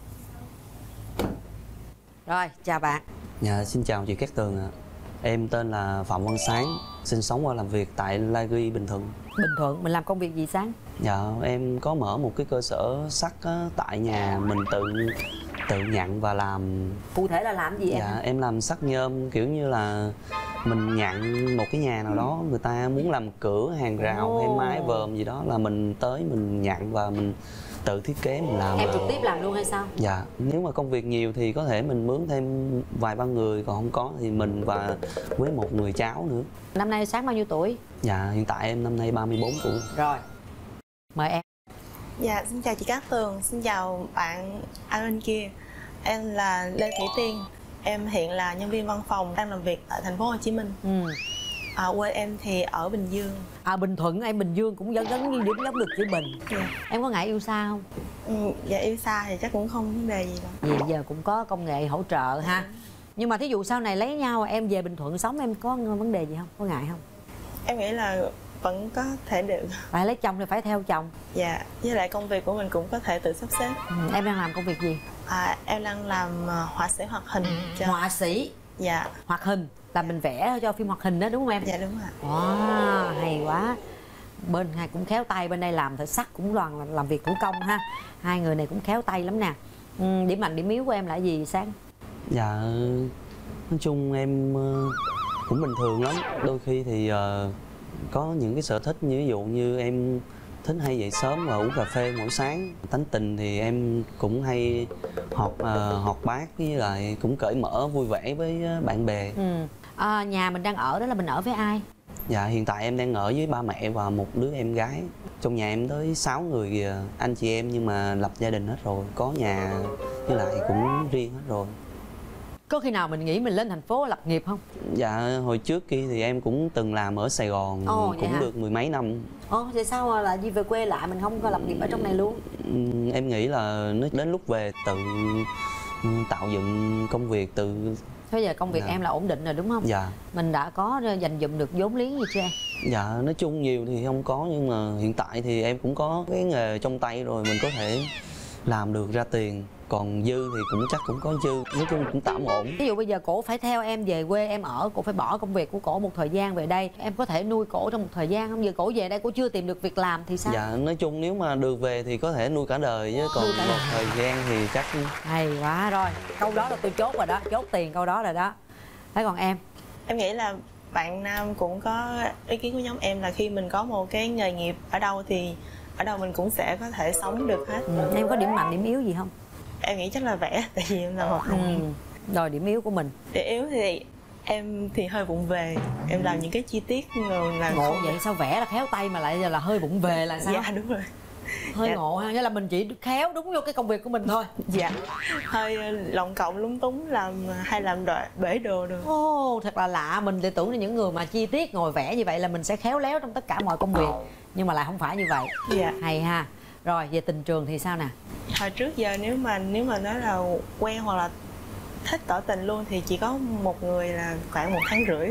Rồi, chào bạn. Dạ, xin chào chị Cát Tường ạ. Em tên là Phạm Văn Sáng, sinh sống và làm việc tại La Ghi, Bình Thuận. Bình Thuận, mình làm công việc gì Sáng? Dạ, em có mở một cái cơ sở sắt á, tại nhà mình tự tự nhận và làm. Cụ thể là làm gì em? Dạ, em làm sắt nhôm, kiểu như là mình nhận một cái nhà nào đó, người ta muốn làm cửa, hàng rào Ồ. hay mái vòm gì đó là mình tới mình nhận và mình tự thiết kế mình làm. Em trực tiếp làm luôn hay sao? Dạ, nếu mà công việc nhiều thì có thể mình mướn thêm vài ba người, còn không có thì mình và với một người cháu nữa. Năm nay Sáng bao nhiêu tuổi? Dạ, hiện tại em năm nay ba mươi bốn tuổi. Rồi, mời em. Dạ, xin chào chị Cát Tường, xin chào bạn anh bên kia. Em là Lê Thị Tiên. Em hiện là nhân viên văn phòng đang làm việc tại thành phố Hồ Chí Minh. Ừ. À, quê em thì ở Bình Dương. À, Bình Thuận, em Bình Dương cũng giống giống như điểm giống được chữ Bình. Dạ. Em có ngại yêu xa không? Ừ, dạ yêu xa thì chắc cũng không vấn đề gì đâu. Vì giờ cũng có công nghệ hỗ trợ ha. Nhưng mà thí dụ sau này lấy nhau em về Bình Thuận sống, em có vấn đề gì không? Có ngại không? Em nghĩ là vẫn có thể được. Phải lấy chồng thì phải theo chồng. Dạ, với lại công việc của mình cũng có thể tự sắp xếp. Ừ, em đang làm công việc gì? À, em đang làm uh, họa sĩ hoạt hình cho... Họa sĩ? Dạ. Hoạt hình là mình vẽ cho phim hoạt hình đó đúng không em? Dạ đúng ạ. Wow, hay quá. Bên hai cũng khéo tay, bên đây làm thợ sắt cũng đoàn làm việc thủ công ha. Hai người này cũng khéo tay lắm nè. Ừ, điểm mạnh điểm yếu của em là gì Sáng? Dạ, nói chung em cũng bình thường lắm. Đôi khi thì uh, có những cái sở thích như ví dụ như em thích hay dậy sớm và uống cà phê mỗi sáng. Tánh tình thì em cũng hay họp uh, họp bát, với lại cũng cởi mở vui vẻ với bạn bè. Ừ. À, nhà mình đang ở đó là mình ở với ai? Dạ, hiện tại em đang ở với ba mẹ và một đứa em gái. Trong nhà em tới sáu người anh chị em nhưng mà lập gia đình hết rồi. Có nhà với lại cũng riêng hết rồi. Có khi nào mình nghĩ mình lên thành phố lập nghiệp không? Dạ, hồi trước kia thì em cũng từng làm ở Sài Gòn. Ồ, cũng hả? được mười mấy năm. Ồ, vậy sao là đi về quê lại mình không có lập nghiệp ở trong này luôn? Em nghĩ là đến lúc về tự tạo dựng công việc, tự... Bây giờ công việc dạ. em là ổn định rồi đúng không? Dạ. Mình đã có dành dụm được vốn liếng gì chưa em? Dạ, nói chung nhiều thì không có, nhưng mà hiện tại thì em cũng có cái nghề trong tay rồi, mình có thể làm được ra tiền. Còn dư thì cũng chắc cũng có dư, nói chung cũng tạm ổn. Ví dụ bây giờ cổ phải theo em về quê em ở, cổ phải bỏ công việc của cổ một thời gian về đây, em có thể nuôi cổ trong một thời gian không? Giờ cổ về đây cổ chưa tìm được việc làm thì sao? Dạ, nói chung nếu mà được về thì có thể nuôi cả đời, chứ còn một thời gian thì chắc... Hay quá rồi, câu đó là tôi chốt rồi đó, chốt tiền câu đó rồi đó. Thế còn em? Em nghĩ là bạn nam cũng có ý kiến của nhóm em là khi mình có một cái nghề nghiệp ở đâu thì ở đâu mình cũng sẽ có thể sống được hết. Ừ. Em có điểm mạnh điểm yếu gì không? Em nghĩ chắc là vẽ, tại vì em là một ừ. Rồi điểm yếu của mình? Điểm yếu thì em thì hơi vụng về, em làm những cái chi tiết rồi là ngộ vậy. Sao vẽ là khéo tay mà lại là hơi vụng về là sao? Dạ đúng rồi. Hơi dạ. ngộ ha, nghĩa là mình chỉ khéo đúng vô cái công việc của mình thôi. Dạ, hơi lộng cộng lúng túng, làm hay làm đợi, bể đồ được. Ồ, thật là lạ, mình thì tưởng là những người mà chi tiết ngồi vẽ như vậy là mình sẽ khéo léo trong tất cả mọi công việc, nhưng mà lại không phải như vậy. Dạ. Hay ha. Rồi về tình trường thì sao nè? Hồi trước giờ nếu mà nếu mà nói là quen hoặc là thích tỏ tình luôn thì chỉ có một người là khoảng một tháng rưỡi.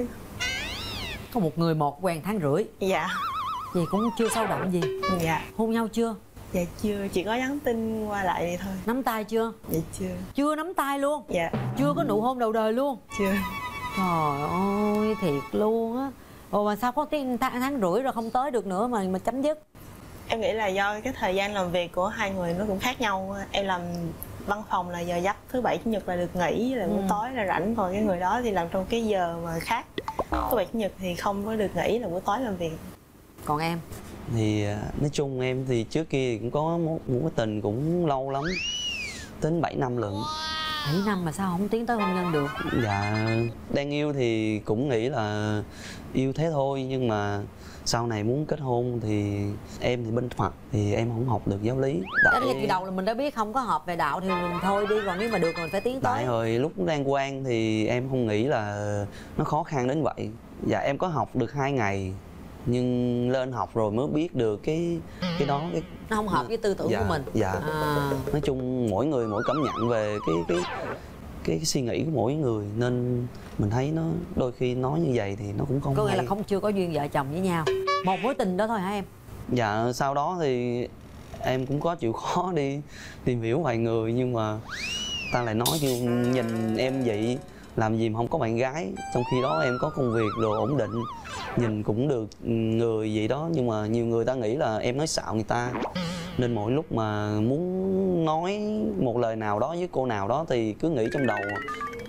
Có một người một quen tháng rưỡi? Dạ. Vậy cũng chưa sâu đậm gì? Dạ. Hôn nhau chưa? Dạ chưa, chỉ có nhắn tin qua lại vậy thôi. Nắm tay chưa? Dạ chưa. Chưa nắm tay luôn? Dạ. Chưa có nụ hôn đầu đời luôn? Chưa. Trời ơi, thiệt luôn á. Ồ mà sao có tiếng tháng, tháng rưỡi rồi không tới được nữa mà mà chấm dứt? Em nghĩ là do cái thời gian làm việc của hai người nó cũng khác nhau. Em làm văn phòng là giờ giấc thứ bảy chủ nhật là được nghỉ, là buổi ừ. tối là rảnh, còn cái người đó thì làm trong cái giờ mà khác. Thứ bảy chủ nhật thì không có được nghỉ, là buổi tối làm việc. Còn em? Thì nói chung em thì trước kia cũng có một mối tình cũng lâu lắm, đến bảy năm lận. bảy năm mà sao không tiến tới hôn nhân được? Dạ, đang yêu thì cũng nghĩ là yêu thế thôi, nhưng mà sau này muốn kết hôn thì em thì bên Phật thì em không học được giáo lý. Tại từ đầu là mình đã biết không có hợp về đạo thì mình thôi đi, còn nếu mà được rồi mình phải tiến tới. Tại hồi lúc đang quen thì em không nghĩ là nó khó khăn đến vậy. Dạ em có học được hai ngày, nhưng lên học rồi mới biết được cái cái đó cái nó không hợp với tư tưởng dạ, của mình. Dạ. À. Nói chung mỗi người mỗi cảm nhận về cái cái cái, cái suy nghĩ của mỗi người, nên mình thấy nó đôi khi nói như vậy thì nó cũng không có nghĩa hay. là không chưa có duyên vợ chồng với nhau. Một mối tình đó thôi hả em? Dạ sau đó thì em cũng có chịu khó đi tìm hiểu vài người, nhưng mà ta lại nói như nhìn em vậy làm gì mà không có bạn gái, trong khi đó em có công việc đồ ổn định, nhìn cũng được người vậy đó, nhưng mà nhiều người ta nghĩ là em nói xạo người ta, nên mỗi lúc mà muốn nói một lời nào đó với cô nào đó thì cứ nghĩ trong đầu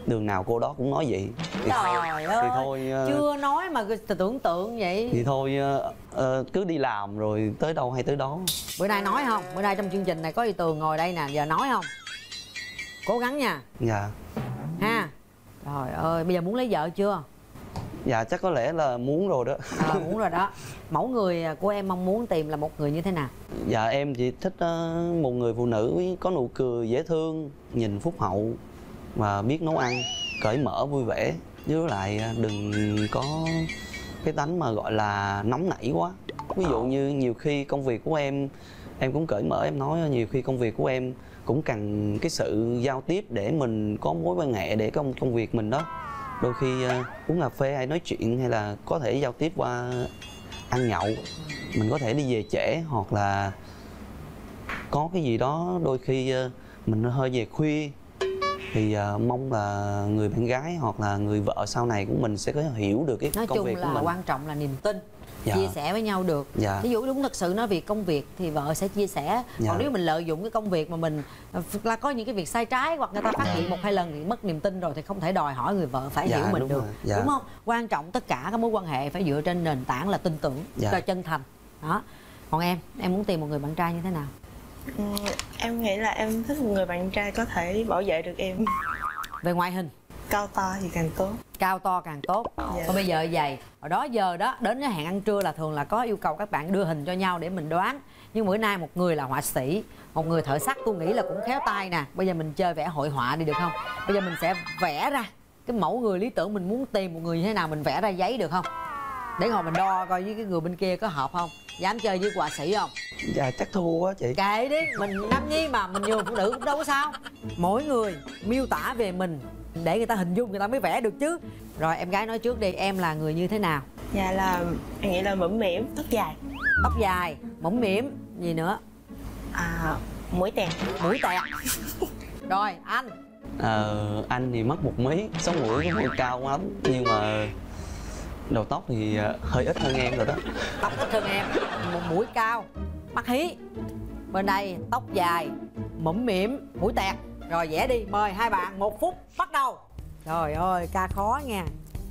đường nào cô đó cũng nói vậy thì, Trời thì ơi, thôi uh, chưa nói mà tưởng tượng vậy. thì thôi uh, uh, cứ đi làm rồi tới đâu hay tới đó. Bữa nay nói không? Bữa nay trong chương trình này có chị Tường ngồi đây nè, giờ nói không? Cố gắng nha. Dạ. Ha. Trời ơi, bây giờ muốn lấy vợ chưa? Dạ chắc có lẽ là muốn rồi đó. À, muốn rồi đó. Mẫu người của em mong muốn tìm là một người như thế nào? Dạ em chỉ thích uh, một người phụ nữ có nụ cười dễ thương, nhìn phúc hậu và biết nấu ăn, cởi mở vui vẻ, với lại đừng có cái tánh mà gọi là nóng nảy quá. Ví dụ như nhiều khi công việc của em em cũng cởi mở, em nói nhiều khi công việc của em cũng cần cái sự giao tiếp để mình có mối quan hệ để công công việc mình đó. Đôi khi uh, uống cà phê hay nói chuyện hay là có thể giao tiếp qua ăn nhậu, mình có thể đi về trễ hoặc là có cái gì đó đôi khi uh, mình hơi về khuya thì uh, mong là người bạn gái hoặc là người vợ sau này của mình sẽ có hiểu được cái nói công chung việc của là mình. quan trọng là niềm tin. Dạ. Chia sẻ với nhau được. Dạ. Ví dụ đúng thật sự nói việc công việc thì vợ sẽ chia sẻ. Dạ. Còn nếu mình lợi dụng cái công việc mà mình là có những cái việc sai trái hoặc người ta phát hiện một hai lần thì mất niềm tin rồi thì không thể đòi hỏi người vợ phải Dạ, hiểu mình đúng được. rồi. Dạ. Đúng không? Quan trọng tất cả các mối quan hệ phải dựa trên nền tảng là tin tưởng, Dạ. cho chân thành. Đó. Còn em, em muốn tìm một người bạn trai như thế nào? Ừ, em nghĩ là em thích một người bạn trai có thể bảo vệ được em. Về ngoại hình? Cao to thì càng tốt. Cao to càng tốt. Dạ. Còn bây giờ vậy, hồi đó giờ đó đến cái hẹn ăn trưa là thường là có yêu cầu các bạn đưa hình cho nhau để mình đoán. Nhưng bữa nay một người là họa sĩ, một người thợ sắt, tôi nghĩ là cũng khéo tay nè. Bây giờ mình chơi vẽ hội họa đi được không? Bây giờ mình sẽ vẽ ra cái mẫu người lý tưởng mình muốn tìm một người như thế nào, mình vẽ ra giấy được không? Để ngồi mình đo coi với cái người bên kia có hợp không? Dám chơi với họa sĩ không? Dạ chắc thua quá chị. Kệ đi, mình nam nhi mà, mình nhường phụ nữ cũng đâu có sao. Mỗi người miêu tả về mình để người ta hình dung người ta mới vẽ được chứ. Rồi em gái nói trước đi, em là người như thế nào? Dạ là em nghĩ là mũm mĩm, tóc dài. Tóc dài, mũm mĩm, gì nữa? À, mũi tẹt. Mũi tẹt. Rồi anh. Ờ, anh thì mất một mí, sống mũi cũng hơi cao lắm nhưng mà đầu tóc thì hơi ít hơn em rồi đó. Tóc ít hơn em, một mũi cao, mắt hí. Bên đây tóc dài, mũm mĩm, mũi tẹt. Rồi vẽ đi, mời hai bạn một phút bắt đầu. Trời ơi, ca khó nha.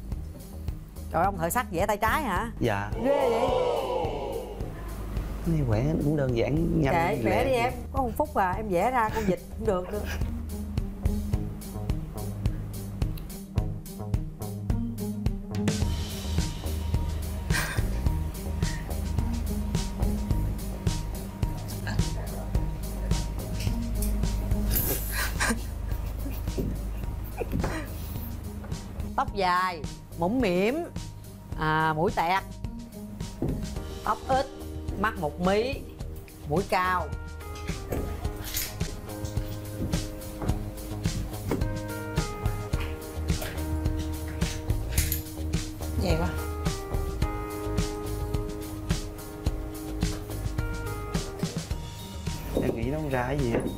Rồi ông thợ sắt vẽ tay trái hả? Dạ. Ghê vậy. Cái này vẽ cũng đơn giản, nhanh Kệ, vẽ đi em, có một phút à, em vẽ ra con vịt cũng được được. Tóc dài, mũm mĩm, à, mũi tẹt, tóc ít, mắt một mí, mũi cao. Vậy quá. Em nghĩ nó không ra cái gì hết.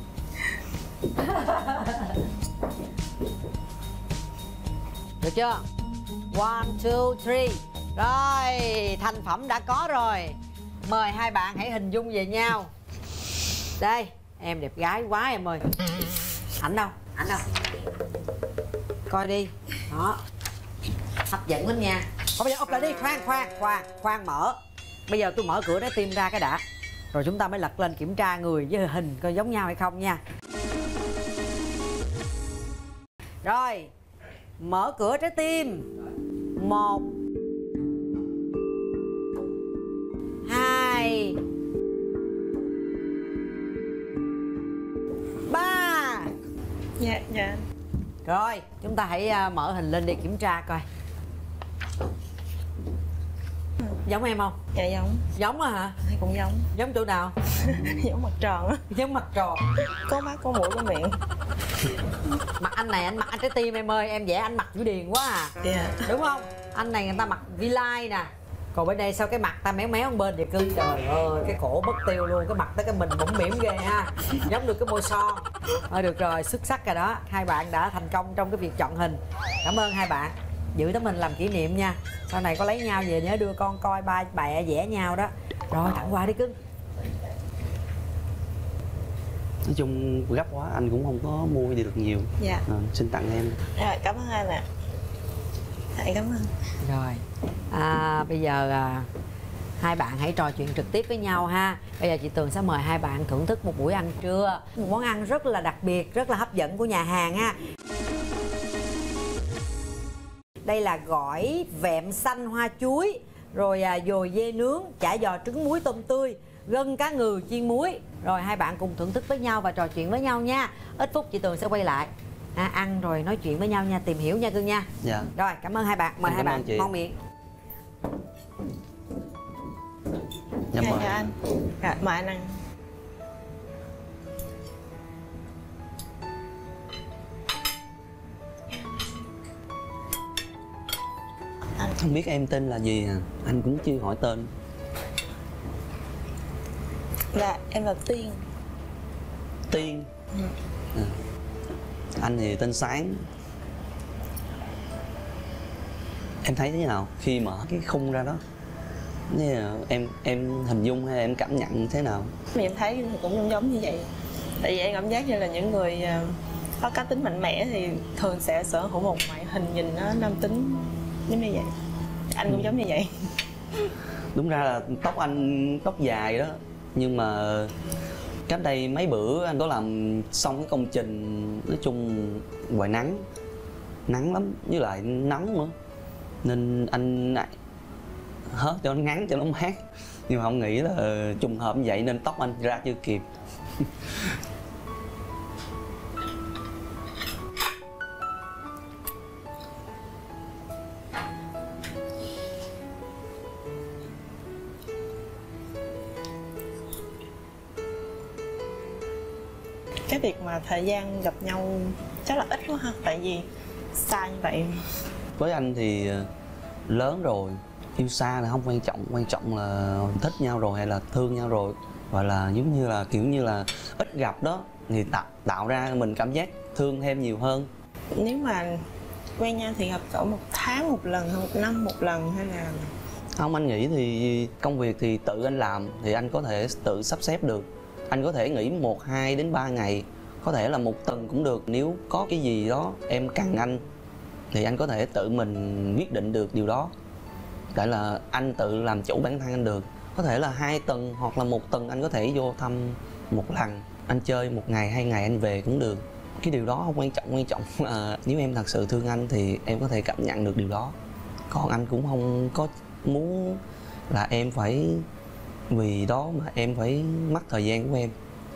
Được chưa? One, two, three. Rồi, thành phẩm đã có rồi. Mời hai bạn hãy hình dung về nhau. Đây, em đẹp gái quá em ơi. Ảnh đâu? Ảnh đâu? Coi đi. Đó. Hấp dẫn lắm nha. Còn bây giờ úp lại đi, khoan, khoan, khoan, khoan mở. Bây giờ tôi mở cửa trái tim ra cái đã. Rồi chúng ta mới lật lên kiểm tra người với hình coi giống nhau hay không nha. Rồi, mở cửa trái tim. Một, hai, ba. Dạ, dạ. Rồi, chúng ta hãy uh, mở hình lên để kiểm tra coi. Giống em không? Dạ giống. Giống á hả? Thì cũng giống. Giống chỗ nào? Giống mặt tròn á. Giống mặt tròn. Có mắt, có mũi, có miệng. Mặt anh này, anh mặc anh trái tim em ơi. Em vẽ anh mặc Vũ Điền quá à. Dạ. Đúng không? Anh này người ta mặc Vi Lai nè. Còn bên đây sao cái mặt ta méo méo một bên vậy cưng. Trời ơi, cái cổ mất tiêu luôn. Cái mặt tới cái mình mũm mĩm ghê ha. Giống được cái môi son. Thôi được rồi, xuất sắc rồi đó. Hai bạn đã thành công trong cái việc chọn hình. Cảm ơn hai bạn. Giữ tấm hình làm kỷ niệm nha. Sau này có lấy nhau về nhớ đưa con coi ba mẹ vẽ nhau đó. Rồi thẳng qua đi cưng. Nói chung gấp quá anh cũng không có mua gì được nhiều. Dạ. À, xin tặng em. Rồi, cảm ơn anh ạ. À. Cảm ơn. Rồi à, bây giờ à, hai bạn hãy trò chuyện trực tiếp với nhau ha. Bây giờ chị Tường sẽ mời hai bạn thưởng thức một buổi ăn trưa, một món ăn rất là đặc biệt, rất là hấp dẫn của nhà hàng ha. Đây là gỏi vẹm xanh hoa chuối, rồi à, dồi dê nướng, chả giò trứng muối tôm tươi, gân cá ngừ chiên muối. Rồi hai bạn cùng thưởng thức với nhau và trò chuyện với nhau nha. Ít phút chị Tường sẽ quay lại à, ăn rồi nói chuyện với nhau nha, tìm hiểu nha Cưng nha. Dạ. Rồi cảm ơn hai bạn, mời Em hai cảm bạn ơn chị. ngon miệng. Dạ Dạ, mời. dạ anh. Dạ, mời anh ăn. Không biết em tên là gì à? Anh cũng chưa hỏi tên. Dạ, em là Tiên. Tiên. Ừ. À. Anh thì tên Sáng. Em thấy thế nào khi mở cái khung ra đó? Thế là em em hình dung hay em cảm nhận thế nào? Em thấy thì cũng giống giống như vậy. Tại vì em cảm giác như là những người à, có cá tính mạnh mẽ thì thường sẽ sở hữu một ngoại hình nhìn nó nam tính giống như vậy. Anh cũng giống như vậy. Đúng ra là tóc anh tóc dài đó, nhưng mà cách đây mấy bữa anh có làm xong cái công trình, nói chung ngoài nắng nắng lắm, với lại nóng nữa nên anh hớt cho nó ngắn cho nó mát, nhưng mà không nghĩ là trùng hợp như vậy nên tóc anh ra chưa kịp. Cái việc mà thời gian gặp nhau chắc là ít quá ha, tại vì xa như vậy. Với anh thì lớn rồi, yêu xa là không quan trọng, quan trọng là thích nhau rồi hay là thương nhau rồi, gọi là giống như là kiểu như là ít gặp đó thì tạo tạo ra mình cảm giác thương thêm nhiều hơn. Nếu mà quen nhau thì gặp cỡ một tháng một lần hay một năm một lần hay là... Không, anh nghĩ thì công việc thì tự anh làm thì anh có thể tự sắp xếp được. Anh có thể nghỉ một, hai đến ba ngày, có thể là một tuần cũng được. Nếu có cái gì đó em cần anh thì anh có thể tự mình quyết định được điều đó. Tại là anh tự làm chủ bản thân anh được. Có thể là hai tuần hoặc là một tuần anh có thể vô thăm một lần. Anh chơi một ngày, hai ngày anh về cũng được. Cái điều đó không quan trọng, quan trọng là nếu em thật sự thương anh thì em có thể cảm nhận được điều đó. Còn anh cũng không có muốn là em phải vì đó mà em phải mất thời gian của em.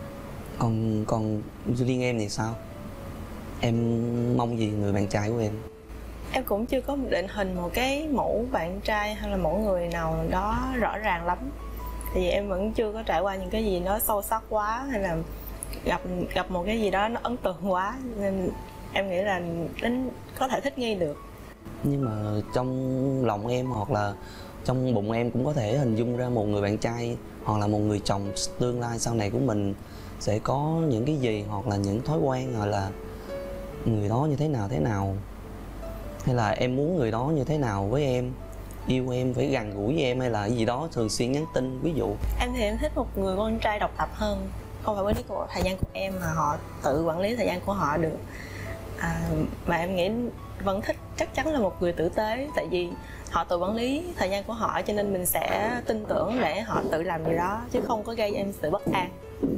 Còn còn riêng em thì sao? Em mong gì người bạn trai của em? Em cũng chưa có định hình một cái mẫu bạn trai hay là mẫu người nào đó rõ ràng lắm. Tại vì em vẫn chưa có trải qua những cái gì nó sâu sắc quá hay là gặp gặp một cái gì đó nó ấn tượng quá, nên em nghĩ là đến có thể thích nghi được. Nhưng mà trong lòng em hoặc là trong bụng em cũng có thể hình dung ra một người bạn trai hoặc là một người chồng tương lai sau này của mình sẽ có những cái gì, hoặc là những thói quen, hoặc là người đó như thế nào thế nào, hay là em muốn người đó như thế nào với em, yêu em phải gần gũi với em hay là gì đó, thường xuyên nhắn tin ví dụ. Em thì em thích một người con trai độc lập hơn, không phải quản lý của thời gian của em mà họ tự quản lý thời gian của họ được. À, mà em nghĩ vẫn thích chắc chắn là một người tử tế, tại vì họ tự quản lý thời gian của họ cho nên mình sẽ tin tưởng để họ tự làm điều đó chứ không có gây em sự bất an.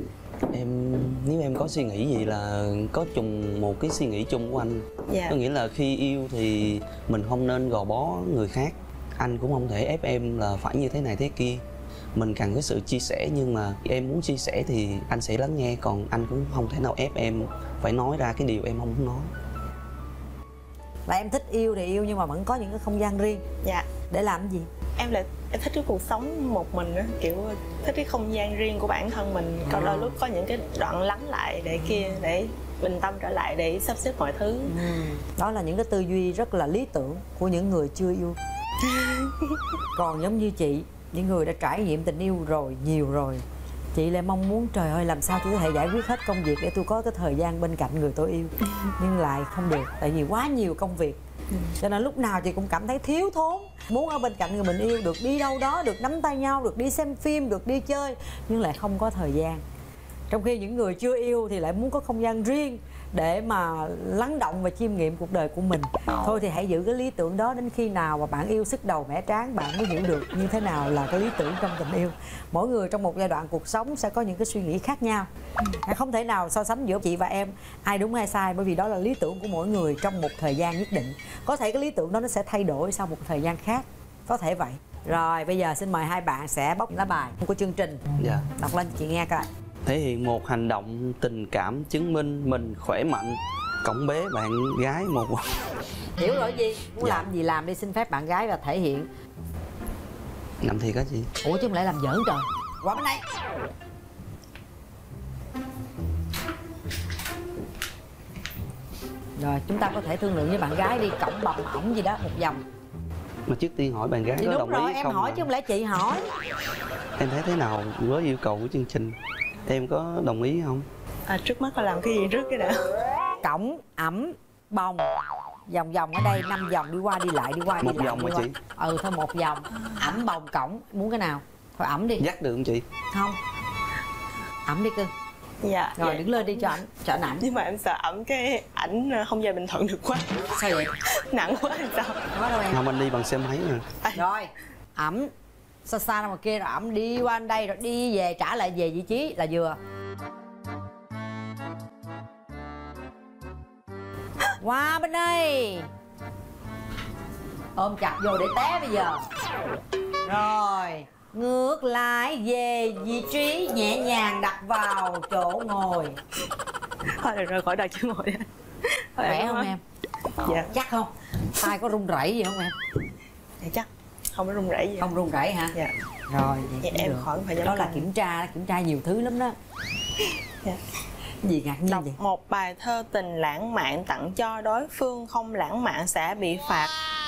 Em nếu em có suy nghĩ gì là có chung một cái suy nghĩ chung của anh. Dạ. Có nghĩa là khi yêu thì mình không nên gò bó người khác. Anh cũng không thể ép em là phải như thế này thế kia. Mình cần cái sự chia sẻ, nhưng mà em muốn chia sẻ thì anh sẽ lắng nghe, còn anh cũng không thể nào ép em phải nói ra cái điều em không muốn nói. Là em thích yêu thì yêu nhưng mà vẫn có những cái không gian riêng. Dạ. Để làm cái gì? Em lại em thích cái cuộc sống một mình đó, kiểu thích cái không gian riêng của bản thân mình. À. Còn đôi lúc có những cái đoạn lắng lại để kia để bình tâm trở lại để sắp xếp mọi thứ. Ừ. Đó là những cái tư duy rất là lý tưởng của những người chưa yêu. Còn giống như chị, những người đã trải nghiệm tình yêu rồi, nhiều rồi, chị lại mong muốn trời ơi làm sao tôi có thể giải quyết hết công việc để tôi có cái thời gian bên cạnh người tôi yêu. Nhưng lại không được, tại vì quá nhiều công việc. Cho nên lúc nào chị cũng cảm thấy thiếu thốn, muốn ở bên cạnh người mình yêu, được đi đâu đó, được nắm tay nhau, được đi xem phim, được đi chơi, nhưng lại không có thời gian. Trong khi những người chưa yêu thì lại muốn có không gian riêng để mà lắng động và chiêm nghiệm cuộc đời của mình. Thôi thì hãy giữ cái lý tưởng đó đến khi nào mà bạn yêu sức đầu mẻ tráng, bạn mới hiểu được như thế nào là cái lý tưởng trong tình yêu. Mỗi người trong một giai đoạn cuộc sống sẽ có những cái suy nghĩ khác nhau. Không thể nào so sánh giữa chị và em ai đúng hay sai, bởi vì đó là lý tưởng của mỗi người trong một thời gian nhất định. Có thể cái lý tưởng đó nó sẽ thay đổi sau một thời gian khác, có thể vậy. Rồi bây giờ xin mời hai bạn sẽ bóc lá bài của chương trình. Dạ. Đọc lên chị nghe coi. Thể hiện một hành động tình cảm chứng minh mình khỏe mạnh, cõng bế bạn gái một. Hiểu rồi gì? Muốn Dạ. làm gì làm đi, xin phép bạn gái và thể hiện. Làm thiệt á chị. Ủa chứ không lẽ làm giỡn trời. Qua bên đây. Rồi chúng ta có thể thương lượng với bạn gái đi, cõng bồng ổng gì đó một vòng. Mà trước tiên hỏi bạn gái Thì có đúng đồng rồi, ý em không? hỏi mà. chứ không lẽ chị hỏi. Em thấy thế nào với yêu cầu của chương trình? Em có đồng ý không? À, trước mắt là làm cái gì trước cái đã. Cõng, ẩm, bồng, vòng vòng ở đây năm vòng đi qua đi lại đi qua Một đi lại. vòng đi mà qua. chị? Ừ thôi một vòng. Ẩm, bồng, cõng, muốn cái nào? Thôi ẩm đi. Dắt được không chị? Không. Ẩm đi cưng. Dạ. Rồi dạ. đứng lên đi cho ảnh, cho ảnh ẩm. Nhưng mà em sợ ẩm cái ảnh không về Bình Thuận được quá. Sao vậy? Nặng quá hay sao? Có đâu em. Không, anh đi bằng xe máy nè. Rồi ẩm xa xa ra ngoài kia, rồi ẩm đi qua đây rồi đi về, trả lại về vị trí là vừa. Qua bên đây, ôm chặt vô để té bây giờ. Rồi ngược lại về vị trí, nhẹ nhàng đặt vào chỗ ngồi. Thôi được rồi, khỏi đặt chỗ ngồi. Khỏe không em? Dạ. Chắc không? Tay có run rẩy gì không em? Dạ chắc. Không có run rẩy gì. Không run rẩy hả? Dạ. Rồi vậy Dạ, cũng em được. khỏi phải dám Đó là cân. kiểm tra, kiểm tra nhiều thứ lắm đó. Dạ. Gì ngạc nhiên Đọc vậy? một bài thơ tình lãng mạn tặng cho đối phương không lãng mạn sẽ bị phạt.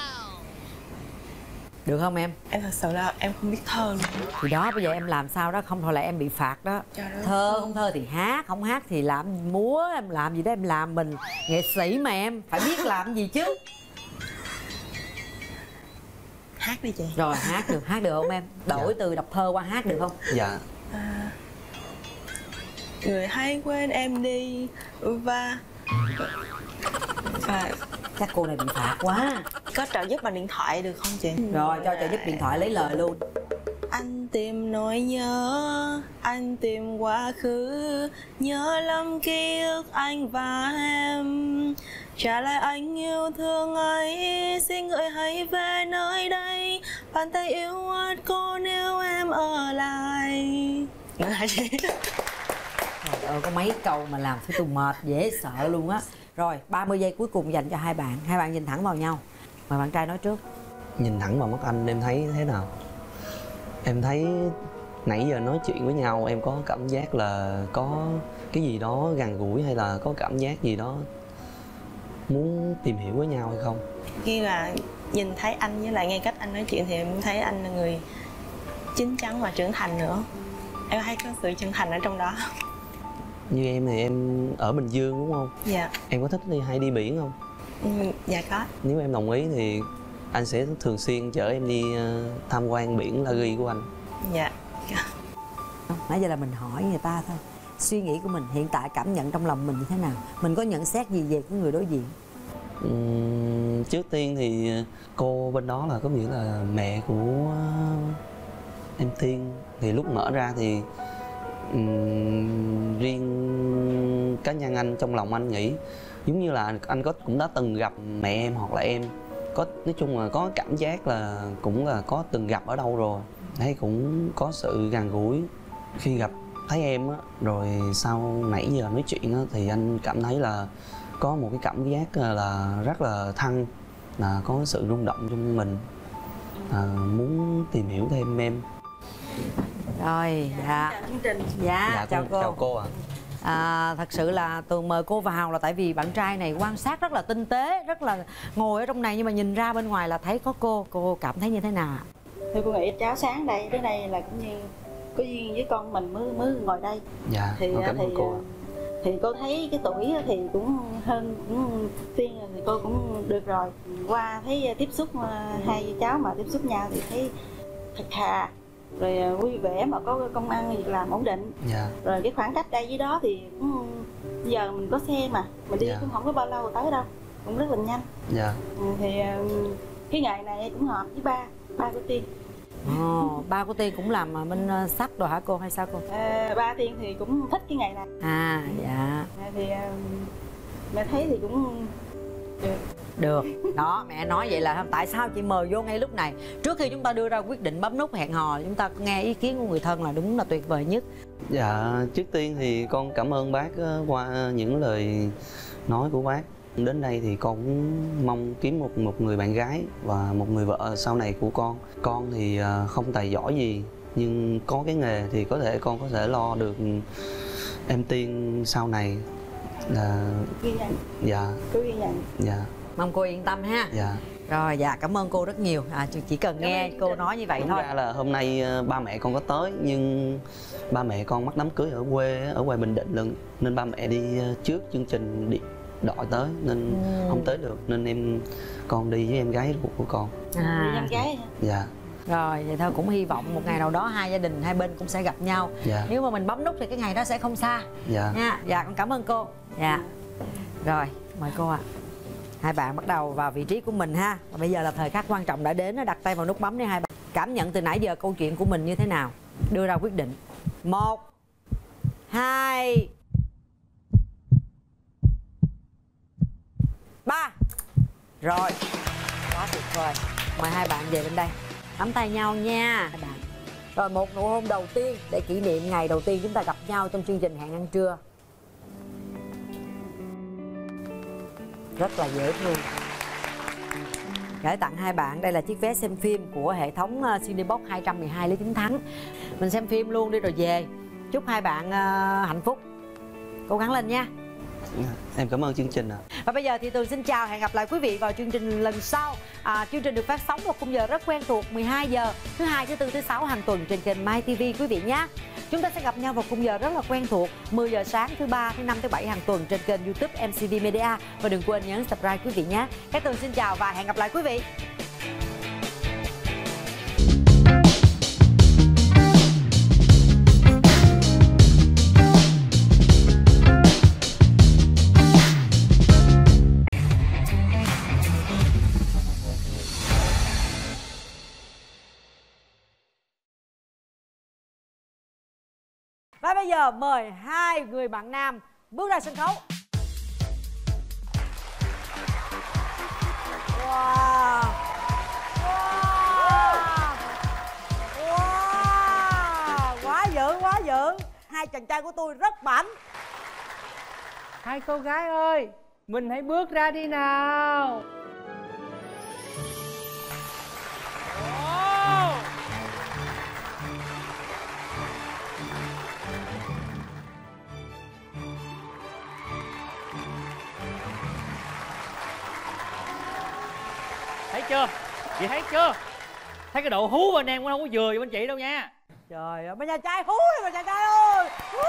Được không em? Em thật sự là em không biết thơ luôn. Thì đó, bây giờ em làm sao đó, không thôi là em bị phạt đó. Trời ơi. Thơ không thơ thì hát, không hát thì làm múa, em làm gì đó em làm, mình nghệ sĩ mà em phải biết làm gì chứ. Hát đi chị. Rồi hát được, hát được không em? Đổi Dạ. từ đọc thơ qua hát được không? Dạ. À, người hãy quên em đi và và Chắc cô này bị phạt quá. có trợ giúp bằng điện thoại được không chị? Rồi cho trợ giúp điện thoại lấy lời luôn. Anh tìm nỗi nhớ, anh tìm quá khứ, nhớ lắm ký ức anh và em. Trả lại anh yêu thương ấy, xin người hãy về nơi đây. Bàn tay yêu ớt cô nếu em ở lại. Nói lại chị. Trời ơi, có mấy câu mà làm cho tôi mệt dễ sợ luôn á. Rồi ba mươi giây cuối cùng dành cho hai bạn. Hai bạn nhìn thẳng vào nhau. Mời bạn trai nói trước. Nhìn thẳng vào mắt anh em thấy thế nào? Em thấy nãy giờ nói chuyện với nhau em có cảm giác là có cái gì đó gần gũi, hay là có cảm giác gì đó muốn tìm hiểu với nhau hay không? Khi là nhìn thấy anh với lại nghe cách anh nói chuyện thì em thấy anh là người chín chắn và trưởng thành nữa. Em thấy có sự chân thành ở trong đó. Như em thì em ở Bình Dương đúng không? Dạ. Em có thích đi hay đi biển không? Ừ, dạ có. Nếu em đồng ý thì anh sẽ thường xuyên chở em đi ờ, tham quan biển La Ghi của anh. Dạ. Nãy giờ là mình hỏi người ta thôi. Suy nghĩ của mình hiện tại, cảm nhận trong lòng mình như thế nào? Mình có nhận xét gì về cái người đối diện? Uhm, trước tiên thì cô bên đó là có nghĩa là mẹ của em Tiên. Thì lúc mở ra thì uhm, riêng cá nhân anh, trong lòng anh nghĩ giống như là anh có cũng đã từng gặp mẹ em hoặc là em có, nói chung là có cảm giác là cũng là có từng gặp ở đâu rồi, thấy cũng có sự gần gũi. Khi gặp thấy em á, rồi sau nãy giờ nói chuyện á, thì anh cảm thấy là có một cái cảm giác là rất là thân, là có sự rung động trong mình, à, muốn tìm hiểu thêm em. Rồi, dạ. Dạ, Dạ, chào con, cô. chào cô ạ. À, thật sự là Tường mời cô vào là tại vì bạn trai này quan sát rất là tinh tế, rất là ngồi ở trong này nhưng mà nhìn ra bên ngoài là thấy có cô. Cô cảm thấy như thế nào ạ? Thì cô nghĩ cháu sáng đây tới đây là cũng như có duyên với con mình mới mới ngồi đây. Dạ, thì cảm thì ơn cô. thì cô thấy cái tuổi thì cũng hơn cũng Tiên rồi thì cô cũng được rồi. Qua thấy tiếp xúc hai cháu mà tiếp xúc nhau thì thấy thật thà, rồi à, vui vẻ mà có công ăn việc làm ổn định. Dạ. Rồi cái khoảng cách đây với đó thì cũng, giờ mình có xe mà mình đi Dạ. cũng không có bao lâu tới đâu, cũng rất là nhanh. Dạ. Ừ, thì à, cái ngày này cũng hợp với ba ba của Tiên. Ồ, ba của Tiên cũng làm à, bên uh, sắt rồi hả cô hay sao cô? À, ba Tiên thì cũng thích cái ngày này. À dạ. À, thì à, mẹ thấy thì cũng được. Được, đó mẹ nói vậy là tại sao chị mời vô ngay lúc này. Trước khi chúng ta đưa ra quyết định bấm nút hẹn hò, chúng ta nghe ý kiến của người thân là đúng là tuyệt vời nhất. Dạ, trước tiên thì con cảm ơn bác qua những lời nói của bác. Đến đây thì con cũng mong kiếm một một người bạn gái và một người vợ sau này của con. Con thì không tài giỏi gì, nhưng có cái nghề thì có thể con có thể lo được em Tiên sau này là... Ghi nhận. Dạ. Cứ ghi nhận. Dạ. Mong cô yên tâm ha. Dạ. Rồi dạ, cảm ơn cô rất nhiều. À, chỉ cần nghe cô nói như vậy Đúng thôi. ra là hôm nay ba mẹ con có tới, nhưng ba mẹ con mắc đám cưới ở quê, ở ngoài Bình Định lần, nên ba mẹ đi trước chương trình đi đội tới nên ừ. không tới được, nên em con đi với em gái của con. À. Đi em gái hả? Dạ. Rồi vậy thôi, cũng hy vọng một ngày nào đó hai gia đình hai bên cũng sẽ gặp nhau. Dạ. Nếu mà mình bấm nút thì cái ngày đó sẽ không xa. Dạ. Nha. Dạ, con cảm ơn cô. Dạ. Rồi mời cô ạ. À. Hai bạn bắt đầu vào vị trí của mình ha. Và bây giờ là thời khắc quan trọng đã đến, đặt tay vào nút bấm đi hai bạn. Cảm nhận từ nãy giờ câu chuyện của mình như thế nào? Đưa ra quyết định. Một, hai, ba. Rồi. Quá tuyệt vời. Mời hai bạn về bên đây. Nắm tay nhau nha hai bạn. Rồi một nụ hôn đầu tiên để kỷ niệm ngày đầu tiên chúng ta gặp nhau trong chương trình Hẹn Ăn Trưa. Rất là dễ thương. Gửi tặng hai bạn, đây là chiếc vé xem phim của hệ thống Cinebox hai trăm mười hai Lý Chính Thắng. Mình xem phim luôn đi rồi về. Chúc hai bạn uh, hạnh phúc. Cố gắng lên nha. Em cảm ơn chương trình ạ. À. Và bây giờ thì Tường xin chào, hẹn gặp lại quý vị vào chương trình lần sau. à, Chương trình được phát sóng vào khung giờ rất quen thuộc mười hai giờ thứ hai, thứ tư, thứ sáu hàng tuần trên kênh My ti vi quý vị nhé. Chúng ta sẽ gặp nhau vào khung giờ rất là quen thuộc mười giờ sáng thứ ba, thứ năm, thứ bảy hàng tuần trên kênh YouTube em xê vê Media. Và đừng quên nhấn subscribe quý vị nhé. Các Tường xin chào và hẹn gặp lại quý vị. Và bây giờ mời hai người bạn nam bước ra sân khấu. Wow. Wow. Wow. Quá dữ, quá dữ. Hai chàng trai của tôi rất bảnh. Hai cô gái ơi, mình hãy bước ra đi nào. Wow. Thấy chưa? Chị thấy chưa? Thấy cái độ hú bên em cũng không có vừa bên chị đâu nha. Trời ơi, bên nhà trai hú đi, bên nhà trai ơi.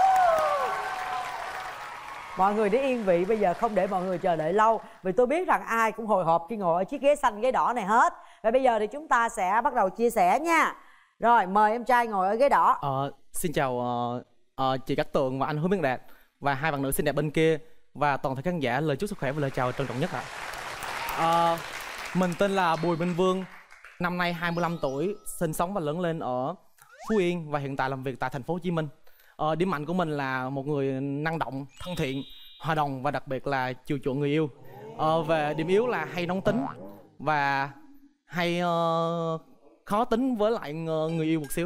Mọi người để yên vị, bây giờ không để mọi người chờ đợi lâu. Vì tôi biết rằng ai cũng hồi hộp khi ngồi ở chiếc ghế xanh, ghế đỏ này hết. Và bây giờ thì chúng ta sẽ bắt đầu chia sẻ nha. Rồi, mời em trai ngồi ở ghế đỏ. Ờ, xin chào uh, uh, chị Cát Tường và anh Hứa Miên Đạt. Và hai bạn nữ xinh đẹp bên kia. Và toàn thể khán giả lời chúc sức khỏe và lời chào trân trọng nhất ạ. À. Uh, Mình tên là Bùi Minh Vương, năm nay hai mươi lăm tuổi, sinh sống và lớn lên ở Phú Yên và hiện tại làm việc tại thành phố Hồ Chí Minh. Ờ, điểm mạnh của mình là một người năng động, thân thiện, hòa đồng và đặc biệt là chiều chuộng người yêu. Ờ, về điểm yếu là hay nóng tính và hay uh, khó tính với lại người yêu một xíu.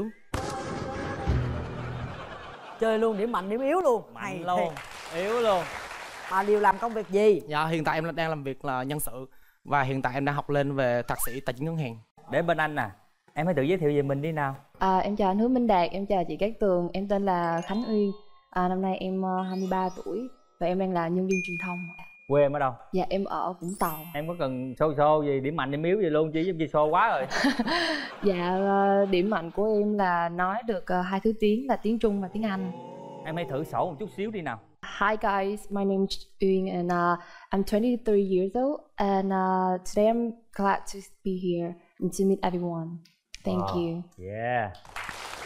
Chơi luôn điểm mạnh điểm yếu luôn. Mạnh hay luôn, thiệt. Yếu luôn. Mà đều làm công việc gì? Dạ, hiện tại em đang làm việc là nhân sự. Và hiện tại em đang học lên về thạc sĩ tài chính ngân hàng. Để bên anh nè, em hãy tự giới thiệu về mình đi nào. À, em chào anh Hứa Minh Đạt, em chào chị Cát Tường, em tên là Khánh Uyên. À, năm nay em uh, hai mươi ba tuổi và em đang là nhân viên truyền thông. Quê em ở đâu? Dạ em ở Vũng Tàu. Em có cần xô xô gì, điểm mạnh điểm yếu gì luôn chứ, giống như xô quá rồi. Dạ uh, điểm mạnh của em là nói được uh, hai thứ tiếng là tiếng Trung và tiếng Anh. Em hãy thử sổ một chút xíu đi nào. Hi guys, my name is Uyên and uh, I'm twenty-three years old and uh, today I'm glad to be here and to meet everyone. Thank wow. you. Yeah.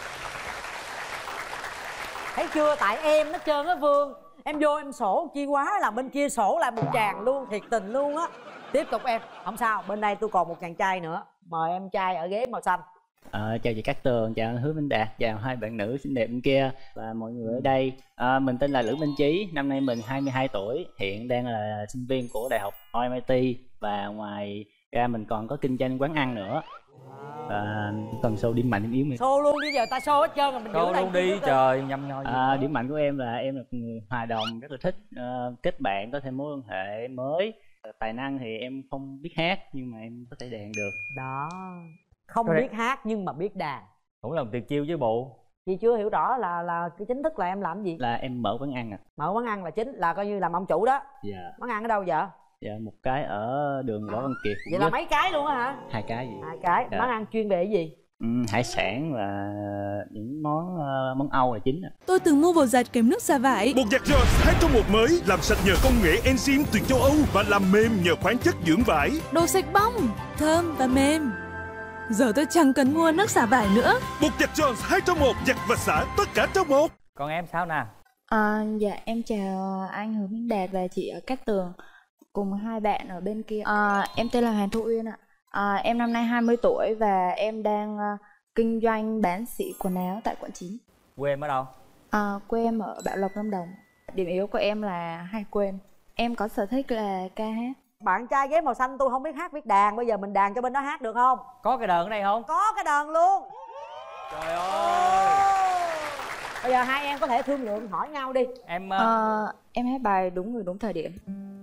Thấy chưa, tại em hết trơn á Vương. Em vô em sổ chi quá, làm bên kia sổ lại một chàng luôn, thiệt tình luôn á. Tiếp tục em, không sao, bên đây tôi còn một chàng trai nữa. Mời em trai ở ghế màu xanh. À, chào chị Cát Tường, chào anh Hứa Minh Đạt, chào hai bạn nữ xinh đẹp bên kia và mọi người ở đây. À, mình tên là Lữ Minh Chí, năm nay mình hai mươi hai tuổi, hiện đang là sinh viên của Đại học o em ai ti và ngoài ra mình còn có kinh doanh quán ăn nữa. Và cần show điểm mạnh điểm yếu mình. Show luôn, bây giờ ta show hết trơn rồi mình Show giữ luôn đi, trời nhâm nhoi. À, điểm mạnh của em là em là người hòa đồng, rất là thích uh, kết bạn, có thêm mối quan hệ mới. Tài năng thì em không biết hát nhưng mà em có thể đàn được. Đó, không Rồi. biết hát nhưng mà biết đàn. Cũng là một tuyệt chiêu chứ bộ. Chị chưa hiểu rõ là là cái chính thức là em làm gì? Là em mở quán ăn à. Mở quán ăn là chính, là coi như làm ông chủ đó. Dạ. Quán ăn ở đâu vậy? Dạ, một cái ở đường Võ Văn Kiệt. Vậy là mấy cái luôn á hả? Hai cái gì? Hai cái. Dạ. Quán ăn chuyên về cái gì? Ừ, hải sản và những món uh, món Âu là chính. Tôi từng mua bột giặt kèm nước xả vải. Bột giặt Jones hai trong một mới, làm sạch nhờ công nghệ enzyme từ châu Âu và làm mềm nhờ khoáng chất dưỡng vải. Đồ sạch bong, thơm và mềm. Giờ tôi chẳng cần mua nước xả vải nữa. Bột giặt Jones hai trong một, giặt và xả tất cả trong một. Còn em sao nè? À, dạ em chào anh Hứa Minh Đạt và chị Cát Tường cùng hai bạn ở bên kia. À, em tên là Hoàng Thu Uyên ạ. À, em năm nay hai mươi tuổi và em đang uh, kinh doanh bán sỉ quần áo tại quận chín. Quê em ở đâu? À, quê em ở Bảo Lộc, Lâm Đồng. Điểm yếu của em là hay quên. Em có sở thích là ca hát. Bạn trai ghế màu xanh tôi không biết hát biết đàn, bây giờ mình đàn cho bên đó hát được không? Có cái đờn ở đây không? Có cái đờn luôn. Trời ơi. Bây giờ hai em có thể thương lượng hỏi nhau đi. Em uh... À, em hát bài đúng người đúng thời điểm.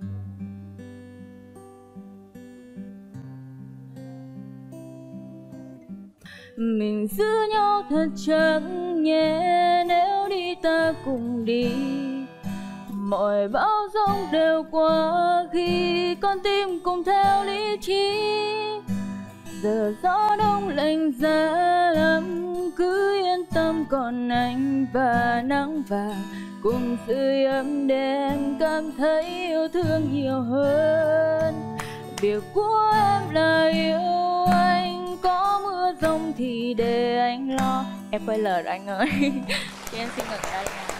Mình giữ nhau thật chẳng nhẹ, nếu đi ta cùng đi. Mọi bão giông đều qua khi con tim cùng theo lý trí. Giờ gió đông lạnh giá lắm, cứ yên tâm còn anh và nắng vàng cùng sưởi ấm để em cảm thấy yêu thương nhiều hơn. Việc của em là yêu anh, có mưa giông thì để anh lo. Em quay lời rồi anh ơi. Chị em xin ngừng ở đây nha.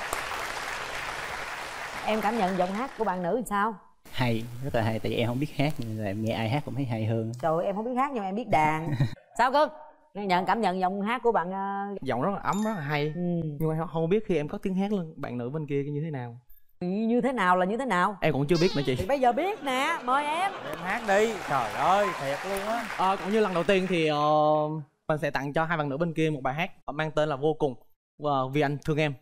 Em cảm nhận giọng hát của bạn nữ thì sao? Hay, rất là hay, tại vì em không biết hát nên là em nghe ai hát cũng thấy hay hơn. Trời ơi, em không biết hát nhưng mà em biết đàn. Sao cưng? Nhận cảm nhận giọng hát của bạn uh... giọng rất là ấm, rất là hay. Ừ. Nhưng mà em không biết khi em có tiếng hát lên bạn nữ bên kia như thế nào. Như thế nào là như thế nào? Em cũng chưa biết nữa chị. Thì bây giờ biết nè, mời em. Em hát đi, trời ơi, thiệt luôn á. À, cũng như lần đầu tiên thì uh, mình sẽ tặng cho hai bạn nữ bên kia một bài hát mang tên là Vô Cùng và Vì Anh Thương Em.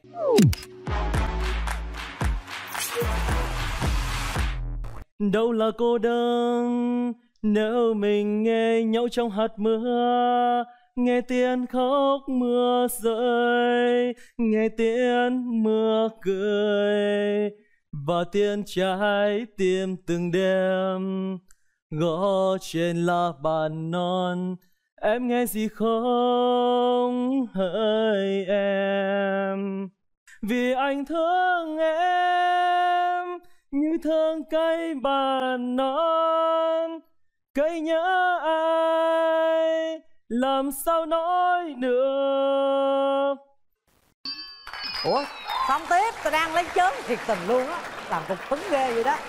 Đâu là cô đơn nếu mình nghe nhau trong hạt mưa, nghe tiếng khóc mưa rơi, nghe tiếng mưa cười và tiếng trái tim từng đêm gõ trên la bàn non. Em nghe gì không hỡi em, vì anh thương em như thương cây bàn non. Cây nhớ ai làm sao nói được. Ủa xong tiếp, tôi đang lấy chớn thiệt tình luôn á, làm cục cứng ghê vậy đó.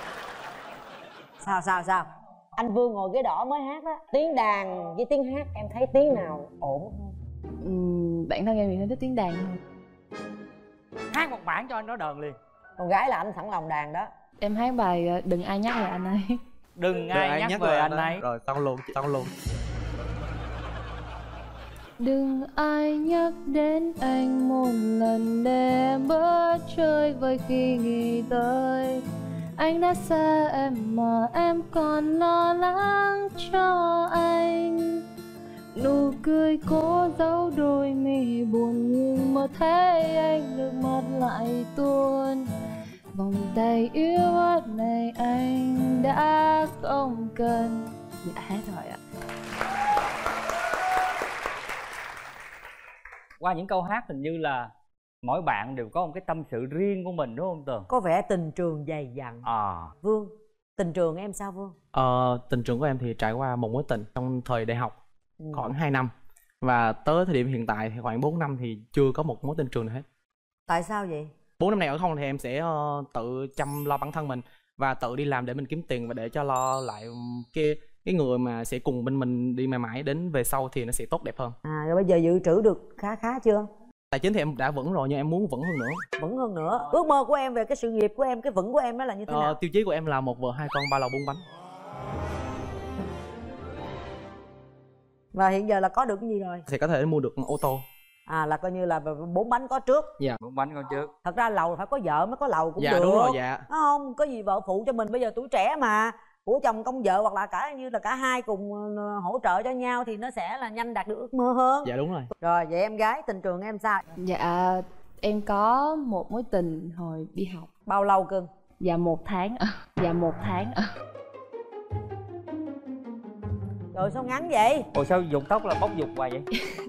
Sao sao sao anh Vương ngồi ghế đỏ mới hát đó, tiếng đàn với tiếng hát em thấy tiếng nào ổn hơn? Ừ, bản thân em thì thích tiếng đàn hơn. Hát một bản cho anh đó đờn liền. Con gái là anh sẵn lòng đàn đó. Em hát bài Đừng Ai Nhắc Về Anh Ấy. Đừng, Đừng ai, ai nhắc, nhắc về anh ấy. Rồi xong luôn, xong luôn. Đừng ai nhắc đến anh một lần để em bớt chơi vơi khi nghĩ tới. Anh đã xa em mà em còn lo lắng cho anh. Nụ cười cố giấu đôi mi buồn nhưng mà thấy anh nước mắt lại tuôn. Vòng tay yếu ớt này anh đã không cần. Dạ hết rồi ạ. Qua những câu hát hình như là mỗi bạn đều có một cái tâm sự riêng của mình đúng không Tường? Có vẻ tình trường dày dặn. À. Vương, tình trường em sao Vương? Ờ, tình trường của em thì trải qua một mối tình trong thời đại học ừ. khoảng hai năm. Và tới thời điểm hiện tại thì khoảng bốn năm thì chưa có một mối tình trường nào hết. Tại sao vậy? Bốn năm này ở không thì em sẽ ờ, tự chăm lo bản thân mình và tự đi làm để mình kiếm tiền, và để cho lo lại cái cái người mà sẽ cùng bên mình đi mãi mãi đến về sau thì nó sẽ tốt đẹp hơn. À rồi bây giờ dự trữ được khá khá chưa? Tài chính thì em đã vững rồi nhưng em muốn vững hơn nữa. Vững hơn nữa. Ước mơ của em về cái sự nghiệp của em, cái vững của em đó là như thế nào? Ờ, tiêu chí của em là một vợ hai con ba lầu bốn bánh. Và hiện giờ là có được cái gì rồi? Thì có thể mua được ô tô. À là coi như là bốn bánh có trước. Dạ. Bốn bánh con trước. Thật ra lầu phải có vợ mới có lầu cũng dạ, được. Dạ đúng rồi dạ. Đúng không? Có gì vợ phụ cho mình, bây giờ tuổi trẻ mà. Của chồng công vợ hoặc là cả như là cả hai cùng hỗ trợ cho nhau thì nó sẽ là nhanh đạt được ước mơ hơn. Dạ đúng rồi. Rồi vậy em gái tình trường em sao? Dạ em có một mối tình hồi đi học. Bao lâu cưng? Dạ một tháng. Dạ một tháng. Rồi sao ngắn vậy? Ủa sao dục tóc là bóc dục hoài vậy?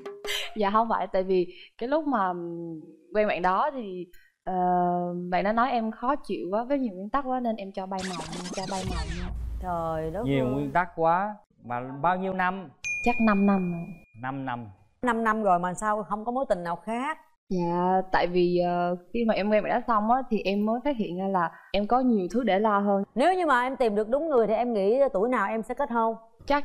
Dạ không phải, tại vì cái lúc mà quen bạn đó thì uh, bạn đó nói em khó chịu quá, với nhiều nguyên tắc quá nên em cho bay màu, cho bay màu nha. Trời đất Nhiều ơi. nguyên tắc quá. Mà bao nhiêu năm? Chắc năm năm rồi. năm năm. năm năm rồi mà sao không có mối tình nào khác? Dạ tại vì uh, khi mà em quen bạn đó xong á thì em mới phát hiện ra là em có nhiều thứ để lo hơn. Nếu như mà em tìm được đúng người thì em nghĩ tuổi nào em sẽ kết hôn? Chắc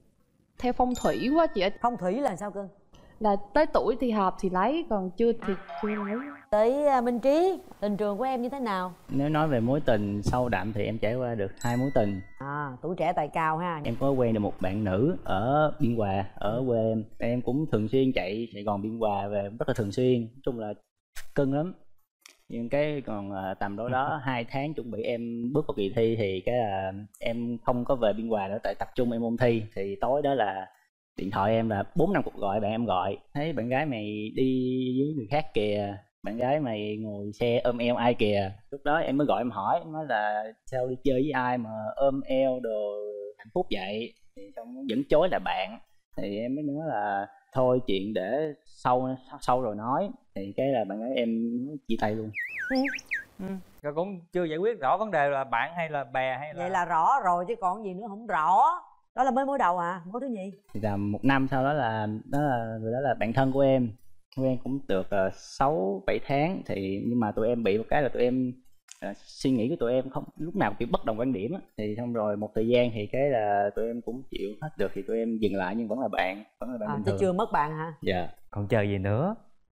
theo phong thủy quá chị ạ. Phong thủy là sao cưng? Là tới tuổi thì hợp thì lấy, còn chưa thì chưa lấy. Tới Minh Trí, tình trường của em như thế nào? Nếu nói về mối tình sâu đậm thì em trải qua được hai mối tình. À, tuổi trẻ tài cao ha. Em có quen được một bạn nữ ở Biên Hòa, ở quê em. Em cũng thường xuyên chạy Sài Gòn Biên Hòa về rất là thường xuyên. Nói chung là cưng lắm. Nhưng cái còn tầm đó đó hai tháng chuẩn bị em bước vào kỳ thi thì cái là em không có về Biên Hòa nữa, tại tập trung em ôn thi. Thì tối đó là điện thoại em là bốn năm cuộc gọi, bạn em gọi thấy bạn gái mày đi với người khác kìa, bạn gái mày ngồi xe ôm eo ai kìa. Lúc đó em mới gọi em hỏi, em nói là sao đi chơi với ai mà ôm eo đồ hạnh phúc vậy, thì xong vẫn chối là bạn. Thì em mới nói là thôi chuyện để sau sau rồi nói. Thì cái là bạn gái em chia tay luôn. Ừ. Ừ. Rồi cũng chưa giải quyết rõ vấn đề là bạn hay là bè hay là... Vậy là rõ rồi chứ còn gì nữa không rõ. Đó là mới mới đầu à, mối thứ nhì. Thì là một năm sau đó là đó là người đó là bạn thân của em. Quen cũng được sáu bảy tháng thì nhưng mà tụi em bị một cái là tụi em uh, suy nghĩ của tụi em không lúc nào kiểu bất đồng quan điểm á. Thì xong rồi một thời gian thì cái là tụi em cũng chịu hết được thì tụi em dừng lại, nhưng vẫn là bạn, vẫn là bạn à, bình chứ thường. chưa mất bạn hả? Dạ. Còn chờ gì nữa,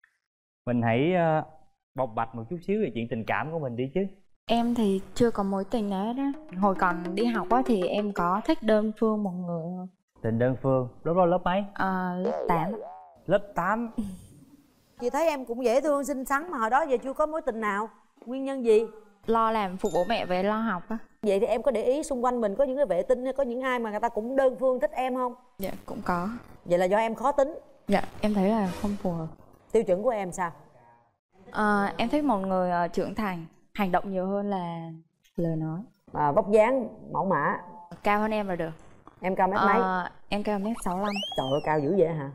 mình hãy uh, bộc bạch một chút xíu về chuyện tình cảm của mình đi chứ. Em thì chưa có mối tình nào đó. Hồi còn đi học á thì em có thích đơn phương một người thôi. Tình đơn phương. Lúc đó lớp mấy? À, lớp tám. Lớp tám. Chị thấy em cũng dễ thương xinh xắn mà hồi đó giờ chưa có mối tình nào. Nguyên nhân gì? Lo làm phụ bố mẹ về lo học á. Vậy thì em có để ý xung quanh mình có những cái vệ tinh hay có những ai mà người ta cũng đơn phương thích em không? Dạ cũng có. Vậy là do em khó tính? Dạ em thấy là không phù hợp. Tiêu chuẩn của em sao? À, em thích một người uh, trưởng thành, hành động nhiều hơn là lời nói. À, vóc dáng mẫu mã. Cao hơn em là được. Em cao mét à, mấy? Em cao mét sáu mươi lăm. Trời ơi cao dữ vậy hả?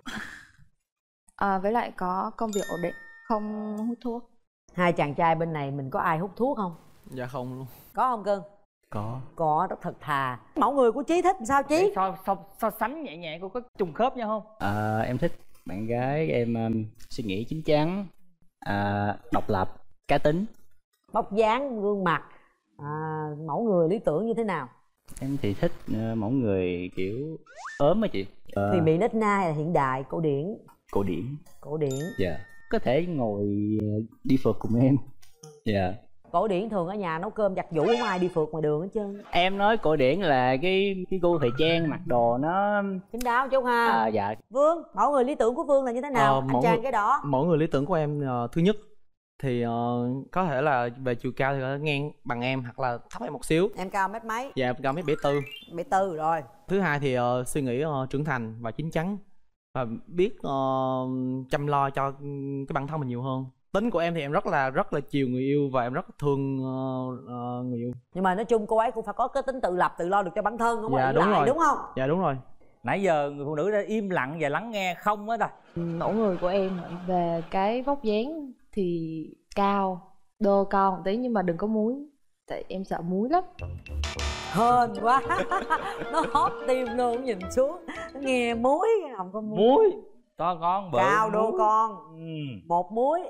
À, với lại có công việc ổn định, không hút thuốc. Hai chàng trai bên này mình có ai hút thuốc không? Dạ không luôn. Có không cưng? Có. Có, rất thật thà. Mẫu người của Chí thích sao Chí? Để so, so, so sánh nhẹ nhẹ cô có trùng khớp nhau không? À, em thích bạn gái em um, suy nghĩ chín chắn, à, độc lập, cá tính. Vóc dáng, gương mặt, à, mẫu người lý tưởng như thế nào? Em thì thích uh, mẫu người kiểu ốm á chị. Uh, Thì bị nết na hay là hiện đại, cổ điển? Cổ điển. Cổ điển. Dạ. Có thể ngồi uh, đi phượt cùng em. Dạ. Cổ điển thường ở nhà nấu cơm giặt giũ, không ai đi phượt ngoài đường hết trơn. Em nói cổ điển là cái cái gu thời trang, mặc đồ nó kín đáo chút ha. À, dạ. Vương, mẫu người lý tưởng của Vương là như thế nào? Ờ, Anh Trang người, cái đó. Mẫu người lý tưởng của em uh, thứ nhất thì uh, có thể là về chiều cao thì có ngang bằng em hoặc là thấp em một xíu. Em cao mét mấy? Dạ em cao mét bảy tư. Bảy tư rồi. Thứ hai thì uh, suy nghĩ uh, trưởng thành và chín chắn và biết uh, chăm lo cho cái bản thân mình nhiều hơn. Tính của em thì em rất là rất là chiều người yêu và em rất là thương uh, uh, người yêu. Nhưng mà nói chung cô ấy cũng phải có cái tính tự lập, tự lo được cho bản thân, không dạ, có đúng lại, rồi. đúng không? Dạ đúng rồi. Nãy giờ người phụ nữ đã im lặng và lắng nghe không á ta. Mẫu người của em về cái vóc dáng thì cao, đô cao một tí nhưng mà đừng có múi. Tại em sợ múi lắm. Hên quá. Nó hót tim luôn, nhìn xuống nó nghe muối, không có muối. Muối to con bự. Cao đô muối. con. Ừ. Một muối.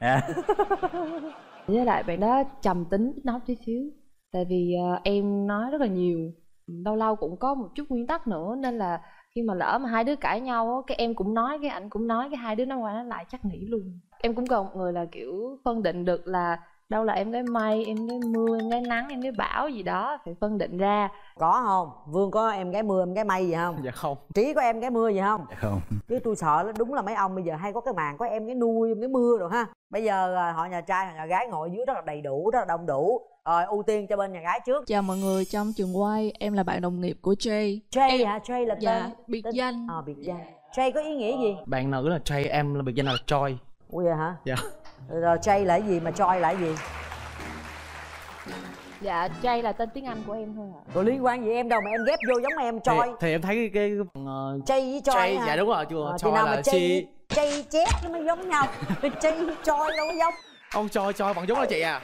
À. Với lại bạn đó trầm tính ít nói tí xíu. Tại vì uh, em nói rất là nhiều, lâu lâu cũng có một chút nguyên tắc nữa, nên là khi mà lỡ mà hai đứa cãi nhau á, cái em cũng nói, cái anh cũng nói, cái hai đứa nói qua nói lại chắc nghỉ luôn. Em cũng cần một người là kiểu phân định được là đâu là em gái mây, em gái mưa, em gái nắng, em gái bão gì đó, phải phân định ra. Có không? Vương có em gái mưa, em gái mây gì không? Dạ không. Trí có em gái mưa gì không? Dạ không. Chứ tôi sợ là đúng là mấy ông bây giờ hay có cái màn có em gái nuôi, em gái mưa rồi ha. Bây giờ họ nhà trai, họ nhà gái ngồi dưới rất là đầy đủ, rất là đông đủ. Rồi ưu tiên cho bên nhà gái trước. Chào mọi người, trong trường quay em là bạn đồng nghiệp của Jay. Jay em... hả? Jay là dạ, tên biệt tên... danh. Ờ, biệt danh. Jay có ý nghĩa gì? Bạn nữ là Jay, em là biệt danh là Joy. Ủa vậy hả? Dạ. Rồi Jay là cái gì mà Joy là cái gì? Dạ, Jay là tên tiếng Anh của em thôi ạ. À. Rồi liên quan gì em đâu mà em ghép vô giống em Joy. Thì, thì em thấy cái cái uh, Jay với Joy hả? Dạ đúng rồi, chưa. À, Joy nào là mà Jay, Jay chép nó mới giống nhau. Jay Joy đâu có giống. Ông Joy Joy bằng giống là chị à.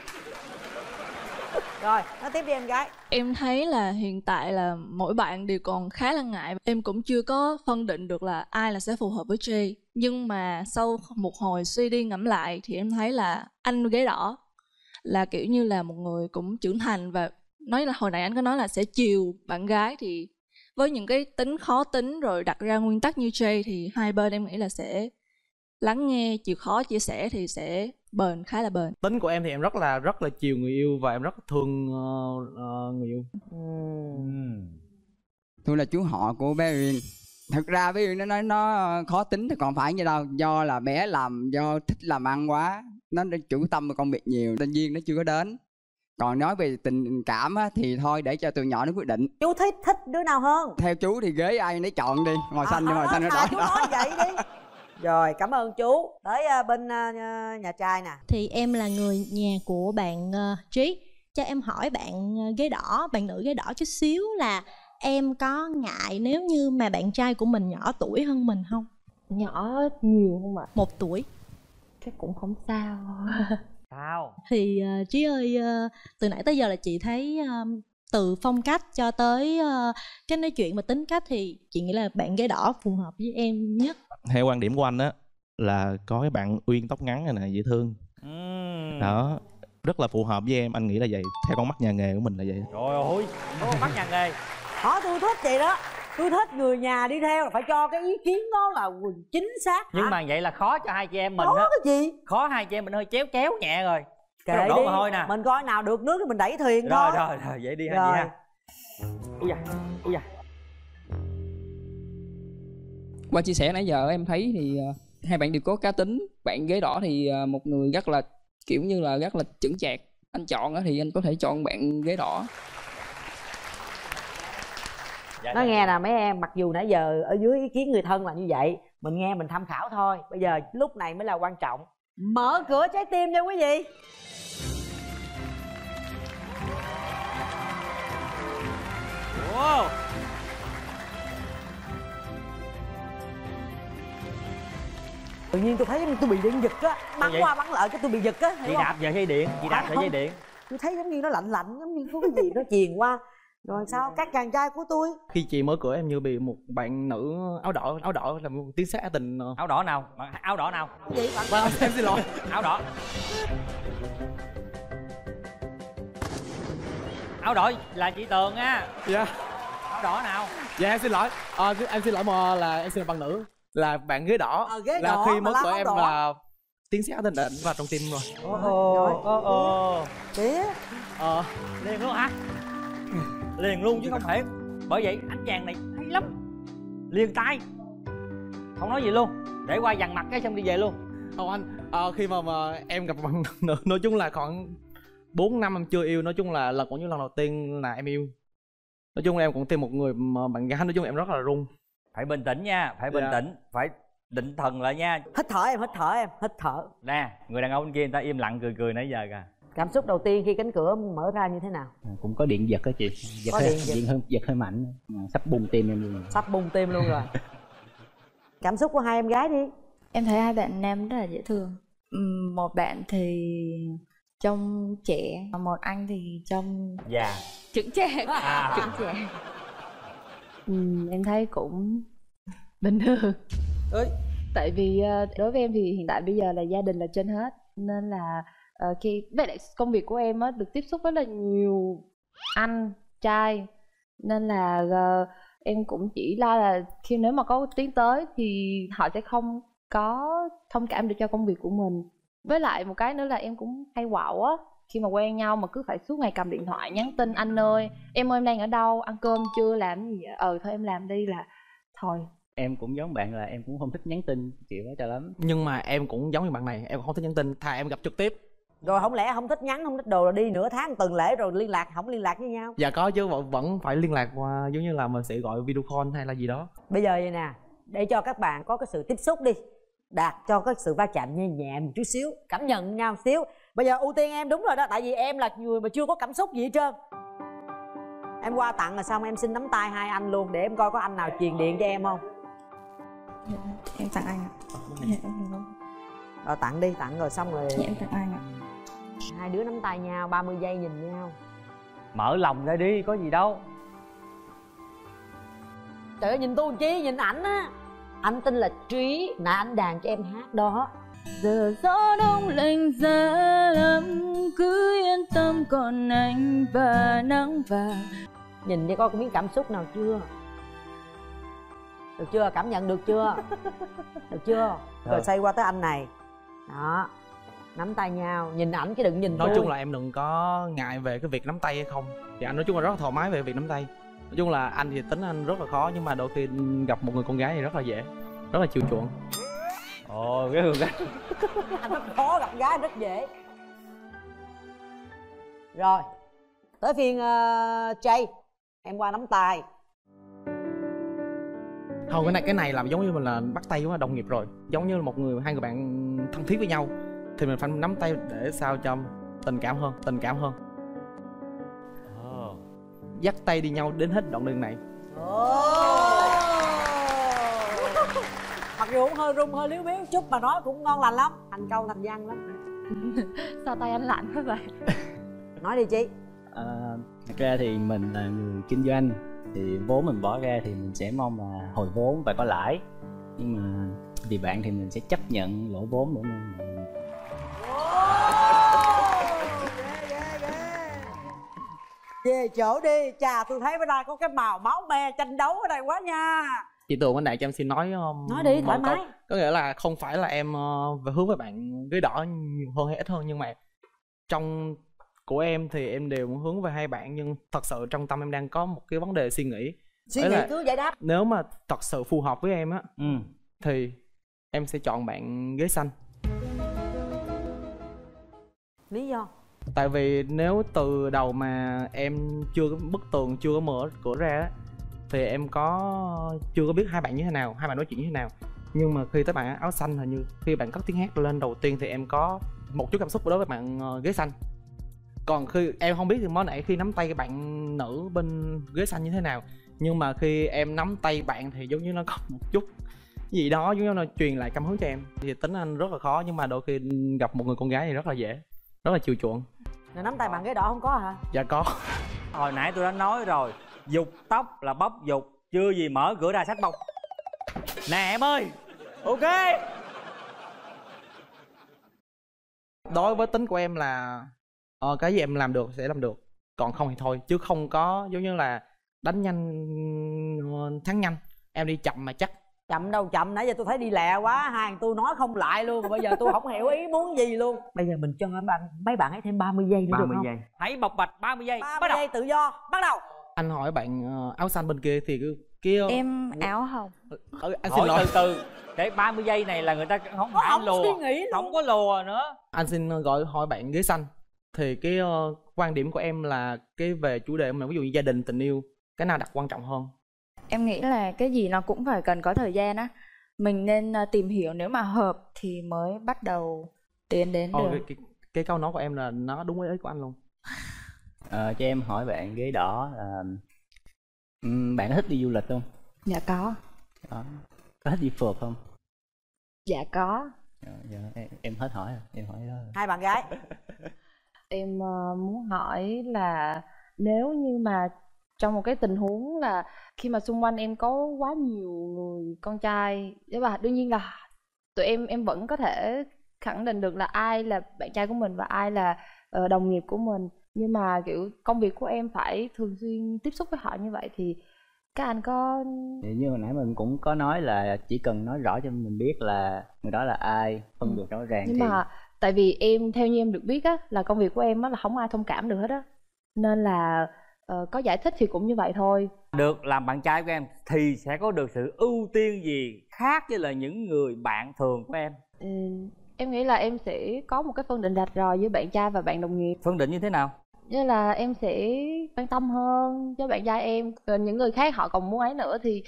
Rồi, nói tiếp đi em gái. Em thấy là hiện tại là mỗi bạn đều còn khá là ngại. Em cũng chưa có phân định được là ai là sẽ phù hợp với Jay. Nhưng mà sau một hồi suy đi ngẫm lại thì em thấy là anh ghế đỏ là kiểu như là một người cũng trưởng thành, và nói là hồi nãy anh có nói là sẽ chiều bạn gái, thì với những cái tính khó tính rồi đặt ra nguyên tắc như Jay thì hai bên em nghĩ là sẽ lắng nghe, chịu khó chia sẻ thì sẽ bền, khá là bền. Tính của em thì em rất là rất là chiều người yêu và em rất là thương uh, uh, người yêu. uhm. Tôi là chú họ của bé Uyên. Thật ra bé Uyên nó nói nó khó tính thì còn phải như đâu, do là bé làm, do thích làm ăn quá, nó chủ tâm vào công việc nhiều, tự nhiên nó chưa có đến. Còn nói về tình cảm á, thì thôi để cho tụi nhỏ nó quyết định. Chú thích thích đứa nào hơn? Theo chú thì ghế ai nấy chọn đi, màu à, xanh đi, màu xanh nó đỏ. Chú nói vậy đi. Rồi, cảm ơn chú. Tới uh, bên uh, nhà trai nè. Thì em là người nhà của bạn uh, Trí. Cho em hỏi bạn uh, ghế đỏ, bạn nữ ghế đỏ chút xíu là em có ngại nếu như mà bạn trai của mình nhỏ tuổi hơn mình không? Nhỏ nhiều không ạ? Một tuổi. Chắc cũng không sao. Sao? Thì uh, Trí ơi, uh, từ nãy tới giờ là chị thấy uh, từ phong cách cho tới uh, cái nói chuyện và tính cách thì chị nghĩ là bạn ghế đỏ phù hợp với em nhất. Theo quan điểm của anh á là có cái bạn Uyên tóc ngắn này nè, dễ thương. uhm. Đó, rất là phù hợp với em, anh nghĩ là vậy. Theo con mắt nhà nghề của mình là vậy. Trời ơi, con mắt nhà nghề. Đó, tôi thích vậy đó. Tôi thích người nhà đi theo là phải cho cái ý kiến đó là chính xác. Nhưng hả? mà vậy là khó cho hai chị em mình khó á. cái gì? Khó hai chị em mình hơi chéo chéo nhẹ rồi. Kệ đổ đi, mồ hôi nè. mình coi nào được nước thì mình đẩy thuyền rồi, thôi. Rồi rồi rồi, vậy đi hai rồi. chị ha. Ui da, ui da. Qua chia sẻ nãy giờ em thấy thì uh, hai bạn đều có cá tính. Bạn ghế đỏ thì uh, một người rất là kiểu như là rất là chững chạc. Anh chọn thì anh có thể chọn bạn ghế đỏ. Dạ, nói nghe nè mấy em, mặc dù nãy giờ ở dưới ý kiến người thân là như vậy, mình nghe mình tham khảo thôi. Bây giờ lúc này mới là quan trọng. Mở cửa trái tim nha quý vị. Wow. Tự nhiên tôi thấy tôi bị điện giật á, bắn qua bắn lại cái tôi bị giật á. Chị đạp vào dây điện, chị đạp vào dây điện. Tôi thấy giống như nó lạnh lạnh, giống như có cái gì nó truyền qua. Rồi sao các chàng trai của tôi? Khi chị mở cửa em như bị một bạn nữ áo đỏ, áo đỏ là một tiếng sét tình. Áo đỏ nào? Áo đỏ nào? Cái gì? Vâng, em xin lỗi. Áo đỏ. Áo đỏ là chị Tường á. Dạ. Áo đỏ nào? Dạ em xin lỗi. À, em xin lỗi mà là em xin lỗi bạn nữ. Là bạn ghế đỏ. À, ghế là đỏ, khi mở cửa em đỏ. là tiếng sét tình định vào trong tim rồi. Ồ ồ ồ ồ. Tía. Ờ. Liền luôn hả? Liền luôn chứ không thể. Bởi vậy anh chàng này hay lắm. Liền tay. Không nói gì luôn. Để qua dằn mặt cái xong đi về luôn. Không anh, à, khi mà, mà em gặp bạn nữ, nói chung là khoảng bốn năm em chưa yêu, nói chung là lần cũng như lần đầu tiên là em yêu. Nói chung là em cũng tìm một người mà bạn gái, nói chung em rất là run. Phải bình tĩnh nha, phải bình Dạ. tĩnh, phải định thần lại nha. Hít thở em, hít thở em, hít thở. Nè, người đàn ông bên kia người ta im lặng cười cười nãy giờ kìa. Cảm xúc đầu tiên khi cánh cửa mở ra như thế nào? Cũng có điện giật á chị, giật Có hơi, điện giật. điện hơi, giật hơi mạnh, sắp bung tim em luôn. Sắp bung tim luôn rồi. Cảm xúc của hai em gái đi. Em thấy hai bạn nam rất là dễ thương. Ừm, Một bạn thì trông trẻ, một anh thì trông Dạ. chững chạc. À. Chững chạc. Ừm, em thấy cũng bình thường. Ơi. Tại vì ờ, đối với em thì hiện tại bây giờ là gia đình là trên hết. nên là uh, khi với lại công việc của em á được tiếp xúc với là nhiều anh trai, nên là uh, em cũng chỉ lo là khi nếu mà có tiến tới thì họ sẽ không có thông cảm được cho công việc của mình. Với lại một cái nữa là em cũng hay quạo á, khi mà quen nhau mà cứ phải suốt ngày cầm điện thoại nhắn tin anh ơi em ơi em đang ở đâu, ăn cơm chưa, làm gì vậy? ờ thôi em làm đi là thôi. Em cũng giống bạn là em cũng không thích nhắn tin kiểu đó cho lắm. Nhưng mà em cũng giống như bạn này, em cũng không thích nhắn tin, thà em gặp trực tiếp. Rồi không lẽ không thích nhắn, không thích đồ là đi nửa tháng tuần lễ rồi liên lạc không liên lạc với nhau? Dạ có chứ, vẫn vẫn phải liên lạc qua, giống như là mình sẽ gọi video call hay là gì đó. Bây giờ vậy nè, để cho các bạn có cái sự tiếp xúc đi, đạt cho cái sự va chạm nhẹ nhẹ một chút xíu, cảm nhận nhau một xíu. Bây giờ ưu tiên em đúng rồi đó, tại vì em là người mà chưa có cảm xúc gì hết trơn. Em qua tặng là xong em xin nắm tay hai anh luôn để em coi có anh nào truyền điện cho em không. Dạ, em tặng anh ạ. Dạ, em rồi tặng đi, tặng rồi xong rồi. Dạ, em tặng anh ạ. Hai đứa nắm tay nhau ba mươi giây nhìn nhau. Mở lòng ra đi, có gì đâu. Trời ơi nhìn tôi làm chi, nhìn ảnh á. Anh tên là Trí, nãy anh đàn cho em hát đó. Giờ gió đông lạnh giá lắm, cứ yên tâm còn anh và nắng vàng. Nhìn đi coi có miếng cảm xúc nào chưa? Được chưa? Cảm nhận được chưa? Được chưa? Rồi, rồi xoay qua tới anh này. Đó, nắm tay nhau, nhìn ảnh chứ đừng nhìn nói tôi. chung là em đừng có ngại về cái việc nắm tay hay không. Thì anh nói chung là rất là thoải mái về việc nắm tay. Nói chung là anh thì tính anh rất là khó, nhưng mà đôi khi gặp một người con gái thì rất là dễ, rất là chiều chuộng. Ồ, cái người anh rất khó gặp gái rất dễ. Rồi tới phiên uh, Jay, em qua nắm tay. Không, cái này cái này làm giống như mình là bắt tay với đồng nghiệp rồi, giống như một người hai người bạn thân thiết với nhau thì mình phải nắm tay để sao cho tình cảm hơn, tình cảm hơn. Oh. Dắt tay đi nhau đến hết đoạn đường này. Oh. Mặc dù cũng hơi rung hơi liếu biếu chút mà nói cũng ngon lành lắm, thành câu thành văn lắm. Sao tay anh lạnh thế vậy? Nói đi chị. À, thật ra thì mình là người kinh doanh, thì vốn mình bỏ ra thì mình sẽ mong là hồi vốn và có lãi, nhưng mà vì bạn thì mình sẽ chấp nhận lỗ vốn để mình. Về chỗ đi, chà tôi thấy bên đây có cái màu máu me tranh đấu ở đây quá nha. Chị Tường anh Đạt cho em xin nói um, nói đi thoải mái. Có nghĩa là không phải là em uh, về hướng với bạn ghế đỏ nhiều hơn hay ít hơn, nhưng mà trong của em thì em đều muốn hướng về hai bạn, nhưng thật sự trong tâm em đang có một cái vấn đề suy nghĩ. Suy nghĩ cứ giải đáp. Nếu mà thật sự phù hợp với em á, ừ. thì em sẽ chọn bạn ghế xanh. Lý do? Tại vì nếu từ đầu mà em chưa có bức tường chưa có mở cửa ra á, thì em có chưa có biết hai bạn như thế nào, hai bạn nói chuyện như thế nào. Nhưng mà khi tới bạn áo xanh, hình như khi bạn cất tiếng hát lên đầu tiên thì em có một chút cảm xúc đối với bạn uh, ghế xanh. Còn khi em không biết thì mới nãy khi nắm tay cái bạn nữ bên ghế xanh như thế nào, nhưng mà khi em nắm tay bạn thì giống như nó có một chút gì đó giống như nó truyền lại cảm hứng cho em. Thì tính anh rất là khó, nhưng mà đôi khi gặp một người con gái thì rất là dễ, rất là chiều chuộng. Rồi nắm tay bạn ghế đỏ không có hả? Dạ có. Hồi nãy tôi đã nói rồi, giục tóc là bóc giục, chưa gì mở cửa ra sách bông. Nè em ơi, ok. Đối với tính của em là ờ, cái gì em làm được sẽ làm được, còn không thì thôi, chứ không có giống như là đánh nhanh thắng nhanh. Em đi chậm mà chắc. Chậm đâu chậm, nãy giờ tôi thấy đi lẹ quá, hàng tôi nói không lại luôn, bây giờ tôi không hiểu ý muốn gì luôn. Bây giờ mình cho mấy bạn mấy bạn ấy thêm ba mươi giây nữa được không? Giây. Hãy bộc bạch ba mươi giây. ba mươi giây tự do, bắt đầu. Anh hỏi bạn uh, áo xanh bên kia thì cái kia em áo hồng. Ừ, anh hỏi xin lỗi. từ từ, cái ba mươi giây này là người ta không phải không lùa, suy nghĩ luôn. Không có lùa nữa. Anh xin gọi hỏi bạn ghế xanh thì cái uh, quan điểm của em là cái về chủ đề mà ví dụ như gia đình, tình yêu, cái nào đặt quan trọng hơn? Em nghĩ là cái gì nó cũng phải cần có thời gian á. Mình nên tìm hiểu, nếu mà hợp thì mới bắt đầu tiến đến Ồ, được. cái, cái, cái câu nói của em là nó đúng với ý của anh luôn. À, cho em hỏi bạn ghế đỏ là um, bạn có thích đi du lịch không? Dạ có. Đó. Có thích đi phượt không? Dạ có. Dạ, dạ, em, em hết hỏi rồi, em hỏi đó. Hai bạn gái. Em uh, muốn hỏi là nếu như mà trong một cái tình huống là khi mà xung quanh em có quá nhiều người con trai, nhưng mà đương nhiên là tụi em em vẫn có thể khẳng định được là ai là bạn trai của mình và ai là uh, đồng nghiệp của mình. Nhưng mà kiểu công việc của em phải thường xuyên tiếp xúc với họ như vậy thì các anh có... Thì như hồi nãy mình cũng có nói là chỉ cần nói rõ cho mình biết là người đó là ai, phân biệt rõ ràng. Nhưng thì... mà tại vì em theo như em được biết á là công việc của em á là không ai thông cảm được hết á, nên là uh, có giải thích thì cũng như vậy thôi. Được làm bạn trai của em thì sẽ có được sự ưu tiên gì khác với là những người bạn thường của em? Ừ, em nghĩ là em sẽ có một cái phân định rạch ròi với bạn trai và bạn đồng nghiệp. Phân định như thế nào? Như là em sẽ quan tâm hơn với bạn trai em. Rồi những người khác họ còn muốn ấy nữa thì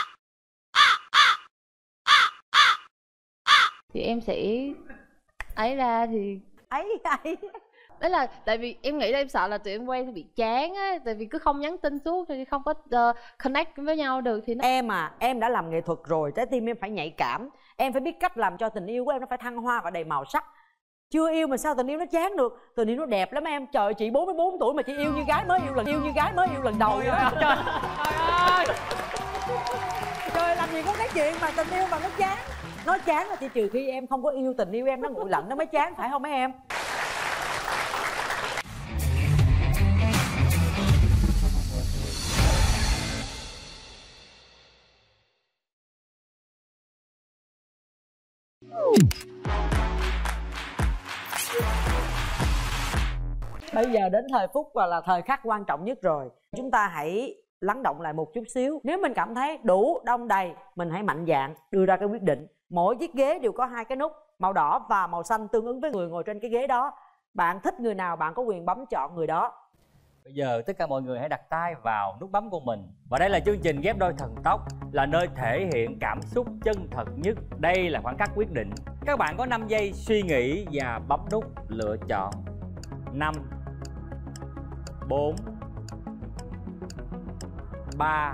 thì em sẽ ấy ra thì ấy ấy đấy là tại vì em nghĩ là em sợ là tụi em quen thì bị chán á, tại vì cứ không nhắn tin suốt thì không có uh, connect với nhau được thì nó... Em à, em đã làm nghệ thuật rồi, trái tim em phải nhạy cảm, em phải biết cách làm cho tình yêu của em nó phải thăng hoa và đầy màu sắc. Chưa yêu mà sao tình yêu nó chán được, tình yêu nó đẹp lắm em. Trời, chị bốn mươi bốn tuổi mà chị yêu như gái mới yêu lần yêu như gái mới yêu lần đầu vậy đó. Trời ơi, trời, làm gì có cái chuyện mà tình yêu mà nó chán. Nó chán là chỉ trừ khi em không có yêu tình yêu em, nó nguội lạnh nó mới chán, phải không mấy em? Bây giờ đến thời phút và là thời khắc quan trọng nhất rồi. Chúng ta hãy lắng động lại một chút xíu. Nếu mình cảm thấy đủ đông đầy, mình hãy mạnh dạn đưa ra cái quyết định. Mỗi chiếc ghế đều có hai cái nút màu đỏ và màu xanh tương ứng với người ngồi trên cái ghế đó. Bạn thích người nào bạn có quyền bấm chọn người đó. Bây giờ tất cả mọi người hãy đặt tay vào nút bấm của mình. Và đây là chương trình Ghép Đôi Thần Tốc, là nơi thể hiện cảm xúc chân thật nhất. Đây là khoảng khắc quyết định. Các bạn có năm giây suy nghĩ và bấm nút lựa chọn. Năm, bốn, ba,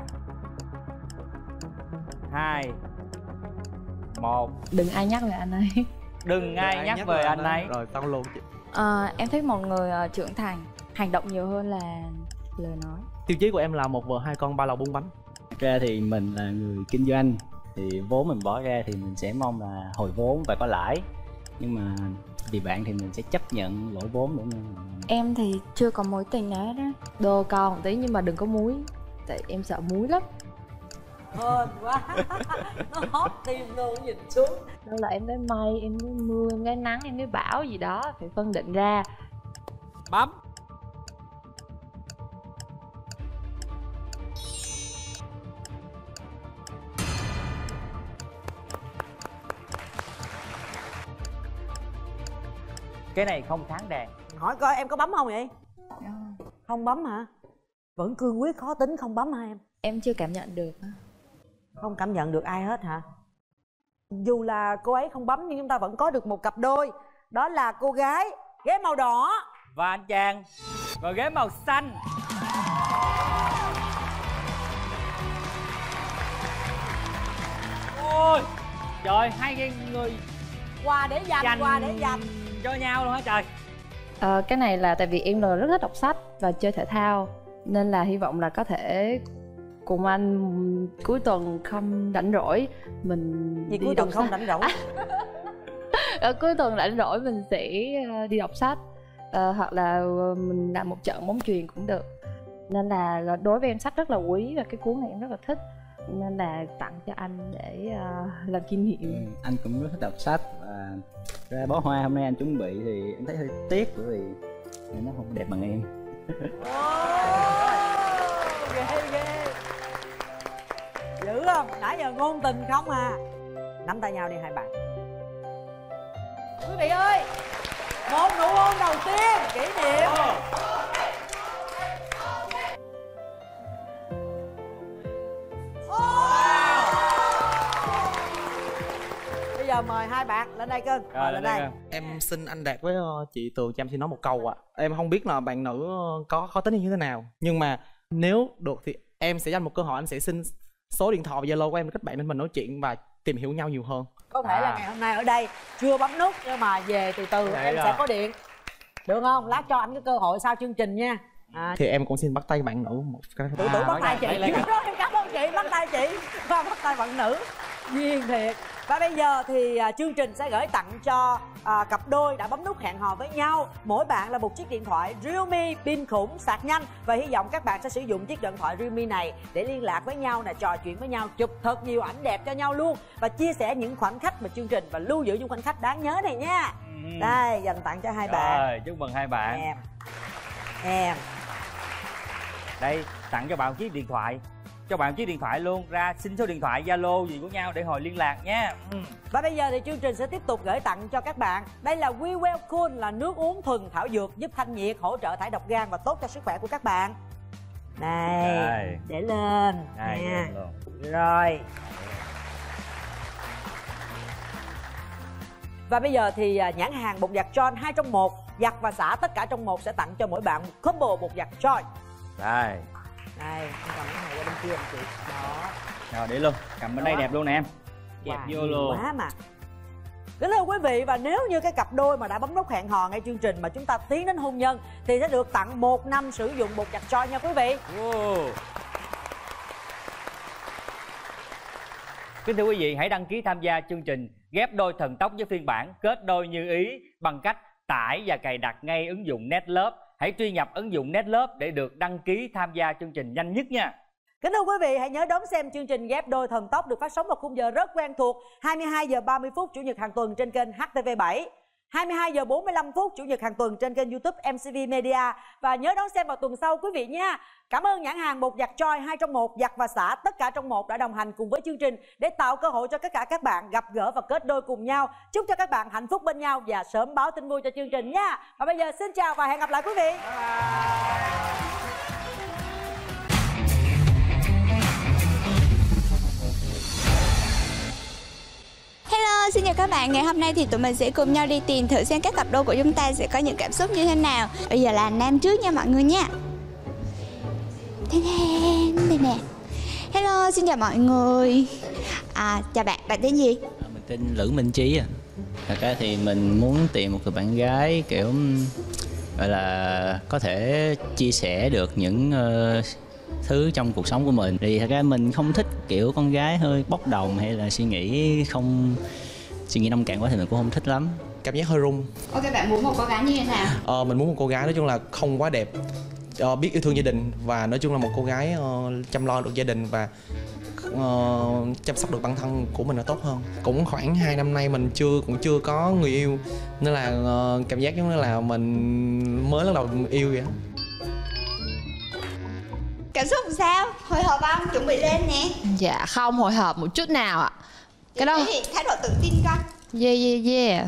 hai, một. Đừng ai nhắc về anh ấy. Đừng ai nhắc về anh ấy. Rồi xong luôn chị. À, em thích một người uh, trưởng thành, hành động nhiều hơn là lời nói. Tiêu chí của em là một vợ hai con ba lầu bốn bánh. Thật ra thì mình là người kinh doanh, thì vốn mình bỏ ra thì mình sẽ mong là hồi vốn và có lãi. Nhưng mà vì bạn thì mình sẽ chấp nhận lỗ vốn nữa. Em thì chưa có mối tình nào hết á. Đô con một tí nhưng mà đừng có muối, tại em sợ muối lắm. Hên quá. Nó hót tim luôn, nhìn xuống. Đâu là em thấy mây, em thấy mưa, em thấy nắng, em thấy bão gì đó. Phải phân định ra. Bấm. Cái này không kháng đàn. Hỏi coi em có bấm không vậy? Không bấm hả? Vẫn cương quyết khó tính không bấm hả em? Em chưa cảm nhận được. Không cảm nhận được ai hết hả? Dù là cô ấy không bấm nhưng chúng ta vẫn có được một cặp đôi. Đó là cô gái ghế màu đỏ và anh chàng ngồi ghế màu xanh. Ôi trời, hai cái người quà để dành, dành quà để dành cho nhau luôn hả trời? À, cái này là tại vì em là rất thích đọc sách và chơi thể thao, nên là hy vọng là có thể cùng anh cuối tuần không rảnh rỗi mình Gì đi cuối đọc tuần không sách. rảnh rỗi? À, cuối tuần rảnh rỗi mình sẽ đi đọc sách, à, hoặc là mình làm một trận bóng chuyền cũng được. Nên là đối với em sách rất là quý và cái cuốn này em rất là thích, nên là tặng cho anh để uh, làm kỷ niệm. Ừ, anh cũng rất thích đọc sách và ra bó hoa hôm nay anh chuẩn bị thì em thấy hơi tiếc bởi vì nó không đẹp bằng em. Ghê ghê. Dữ không? Nãy giờ ngôn tình không à. Nắm tay nhau đi hai bạn. Quý vị ơi, một nụ hôn đầu tiên kỷ niệm. Bây giờ mời hai bạn lên đây cưng. Rồi, lên đây. Em xin anh Đạt với uh, chị Tường cho em xin nói một câu ạ. À. Em không biết là bạn nữ có khó tính như thế nào, nhưng mà nếu được thì em sẽ dành một cơ hội, anh sẽ xin số điện thoại và Zalo của em để kết bạn nên mình nói chuyện và tìm hiểu nhau nhiều hơn. Có thể à. là ngày hôm nay ở đây chưa bấm nút nhưng mà về từ từ Đấy em rồi. sẽ có điện. Được không? Lát cho anh cái cơ hội sau chương trình nha. À. Thì em cũng xin bắt tay bạn nữ một cái. Tụi tụi bắt tay chị. Em cảm ơn chị, bắt tay chị và bắt tay bạn nữ. Duyên thiệt. Và bây giờ thì à, chương trình sẽ gửi tặng cho à, cặp đôi đã bấm nút hẹn hò với nhau. Mỗi bạn là một chiếc điện thoại Realme pin khủng sạc nhanh. Và hy vọng các bạn sẽ sử dụng chiếc điện thoại Realme này để liên lạc với nhau, nè, trò chuyện với nhau, chụp thật nhiều ảnh đẹp cho nhau luôn. Và chia sẻ những khoảnh khắc mà chương trình và lưu giữ những khoảnh khắc đáng nhớ này nha. ừ. Đây, dành tặng cho hai Rồi, bạn. chúc mừng hai bạn. Em Em Đây, tặng cho bạn một chiếc điện thoại. Cho bạn một chiếc điện thoại luôn. Ra xin số điện thoại, Zalo gì của nhau để hồi liên lạc nha. ừ. Và bây giờ thì chương trình sẽ tiếp tục gửi tặng cho các bạn. Đây là We Well Cool, là nước uống thuần thảo dược giúp thanh nhiệt, hỗ trợ thải độc gan và tốt cho sức khỏe của các bạn. Này, Đây. để lên Đây, nha. để luôn. Rồi. Và bây giờ thì à, nhãn hàng bột giặt John hai trong một, giặt và xả tất cả trong một sẽ tặng cho mỗi bạn một combo bột giặt John. Đây. Đây, em cầm cái này qua bên kia một chị. Đó. Rồi để luôn. Cầm bên đây Đó. đẹp luôn nè em. Kẹp Wow, vô nhiều luôn. quá mà. Kính thưa quý vị, và nếu như cái cặp đôi mà đã bấm nút hẹn hò ngay chương trình mà chúng ta tiến đến hôn nhân thì sẽ được tặng một năm sử dụng bột giặt John nha quý vị. Wow. Kính thưa quý vị, hãy đăng ký tham gia chương trình Ghép đôi thần tốc với phiên bản kết đôi như ý bằng cách tải và cài đặt ngay ứng dụng Netlove. Hãy truy nhập ứng dụng Netlove để được đăng ký tham gia chương trình nhanh nhất nha. Kính thưa quý vị, hãy nhớ đón xem chương trình Ghép đôi thần tốc được phát sóng vào khung giờ rất quen thuộc hai mươi hai giờ ba mươi phút Chủ nhật hàng tuần trên kênh H T V bảy, hai mươi hai giờ bốn mươi lăm phút Chủ nhật hàng tuần trên kênh YouTube M C V Media. Và nhớ đón xem vào tuần sau quý vị nha. Cảm ơn nhãn hàng bột giặt Joy hai trong một, giặt và xả tất cả trong một đã đồng hành cùng với chương trình để tạo cơ hội cho tất cả các bạn gặp gỡ và kết đôi cùng nhau. Chúc cho các bạn hạnh phúc bên nhau và sớm báo tin vui cho chương trình nha. Và bây giờ xin chào và hẹn gặp lại quý vị. Hello, xin chào các bạn. Ngày hôm nay thì tụi mình sẽ cùng nhau đi tìm thử xem các cặp đôi của chúng ta sẽ có những cảm xúc như thế nào. Bây giờ là nam trước nha mọi người nha. Đây nè. Hello, xin chào mọi người. À, chào bạn, bạn tên gì? Mình tên Lữ Minh Trí à. Thật ra thì mình muốn tìm một người bạn gái kiểu gọi là có thể chia sẻ được những uh, thứ trong cuộc sống của mình. Thì thật ra mình không thích kiểu con gái hơi bốc đồng hay là suy nghĩ không suy nghĩ nông cạn quá thì mình cũng không thích lắm. Cảm giác hơi run. Ok, bạn muốn một cô gái như thế nào? Ờ, mình muốn một cô gái nói chung là không quá đẹp, uh, biết yêu thương gia đình và nói chung là một cô gái uh, chăm lo được gia đình và uh, chăm sóc được bản thân của mình nó tốt hơn. Cũng khoảng hai năm nay mình chưa cũng chưa có người yêu nên là uh, cảm giác giống như là mình mới lần đầu yêu vậy. Cảm xúc làm sao? Hồi hộp không? Chuẩn bị lên nè. Dạ không hồi hộp một chút nào ạ. Cái đó thì thái độ tự tin coi. Yeah yeah yeah.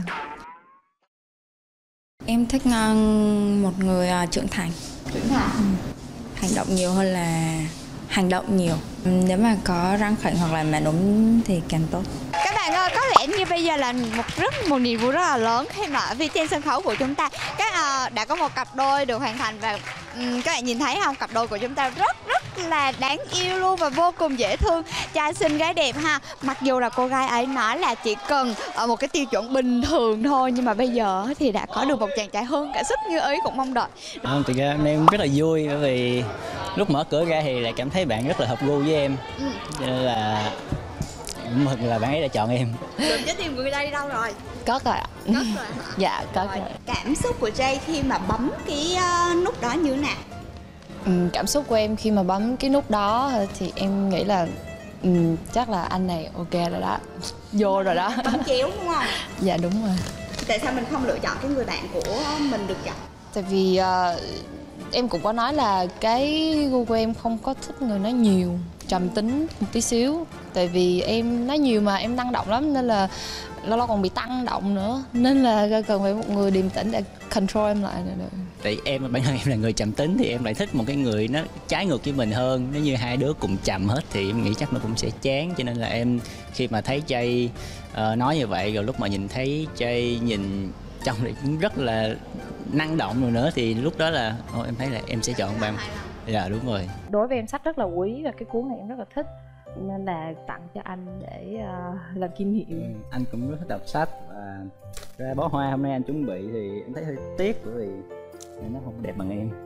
Em thích uh, một người uh, trưởng thành. Trưởng thành. Ừ. Hành động nhiều hơn là hành động nhiều. Nếu mà có răng khểnh hoặc là má núm thì càng tốt. Các bạn ơi, có lẽ như bây giờ là một rất một niềm vui rất là lớn khi mà ở phía trên sân khấu của chúng ta các uh, đã có một cặp đôi được hoàn thành và um, các bạn nhìn thấy không, cặp đôi của chúng ta rất rất là đáng yêu luôn và vô cùng dễ thương, trai xinh gái đẹp ha. Mặc dù là cô gái ấy nói là chỉ cần ở một cái tiêu chuẩn bình thường thôi, nhưng mà bây giờ thì đã có được một chàng trai hơn cả sức như ý cũng mong đợi. Không, thực ra em rất là vui bởi vì lúc mở cửa ra thì lại cảm thấy bạn rất là hợp gu với em. Ừ. Cho nên là mừng là bạn ấy đã chọn em. Được chứ tìm người đây đâu rồi? Cất rồi ạ. Cất rồi hả? Dạ cất rồi. Cảm xúc của Jay khi mà bấm cái uh, nút đó như thế nào? Ừ, cảm xúc của em khi mà bấm cái nút đó thì em nghĩ là ừ, chắc là anh này ok rồi đó, vô rồi đó. Bấm chéo đúng không? Dạ đúng rồi. Tại sao mình không lựa chọn cái người bạn của mình được chọn? Tại vì uh, em cũng có nói là cái gu của em không có thích người nói nhiều, trầm tính một tí xíu. Tại vì em nói nhiều mà em năng động lắm nên là lâu lâu còn bị tăng động nữa, nên là cần phải một người điềm tĩnh để control em lại nữa. Tại em bản thân em là người trầm tính thì em lại thích một cái người nó trái ngược với mình hơn. Nếu như hai đứa cùng trầm hết thì em nghĩ chắc nó cũng sẽ chán. Cho nên là em khi mà thấy Jay uh, nói như vậy, rồi lúc mà nhìn thấy Jay nhìn trong thì cũng rất là năng động rồi nữa, thì lúc đó là oh, em thấy là em sẽ chọn bạn. Dạ đúng rồi. Đối với em sách rất là quý và cái cuốn này em rất là thích nên là tặng cho anh để uh, làm kỷ niệm. Ừ, anh cũng rất thích đọc sách và ra bó hoa hôm nay anh chuẩn bị thì em thấy hơi tiếc bởi vì nó không đẹp bằng em.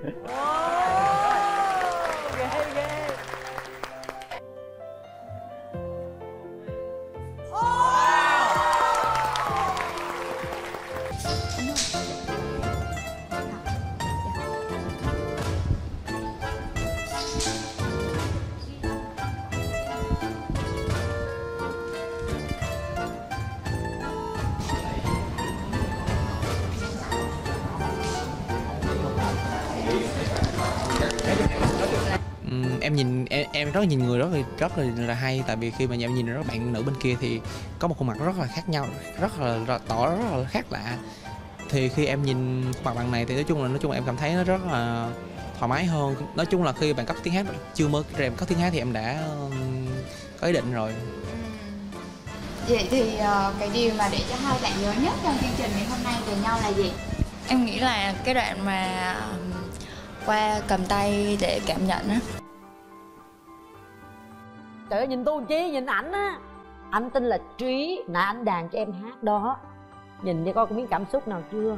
Ghê ghê. Ừm, em nhìn em, em rất là nhìn người rất là rất là, là hay, tại vì khi mà em nhìn rất bạn nữ bên kia thì có một khuôn mặt rất là khác nhau, rất là, là tỏ rất là khác lạ. Thì khi em nhìn khuôn mặt bạn này thì nói chung là nói chung là em cảm thấy nó rất là thoải mái hơn. Nói chung là khi bạn cất tiếng hát chưa mới rèm cất tiếng hát thì em đã um, có ý định rồi. Vậy thì uh, cái điều mà để cho hai bạn nhớ nhất trong chương trình ngày hôm nay về nhau là gì? Em nghĩ là cái đoạn mà um, qua cầm tay để cảm nhận á. Trời ơi, nhìn tôi chi, nhìn ảnh á. Anh tên là Trí, nãy anh đàn cho em hát đó. Nhìn đi coi có miếng cảm xúc nào chưa?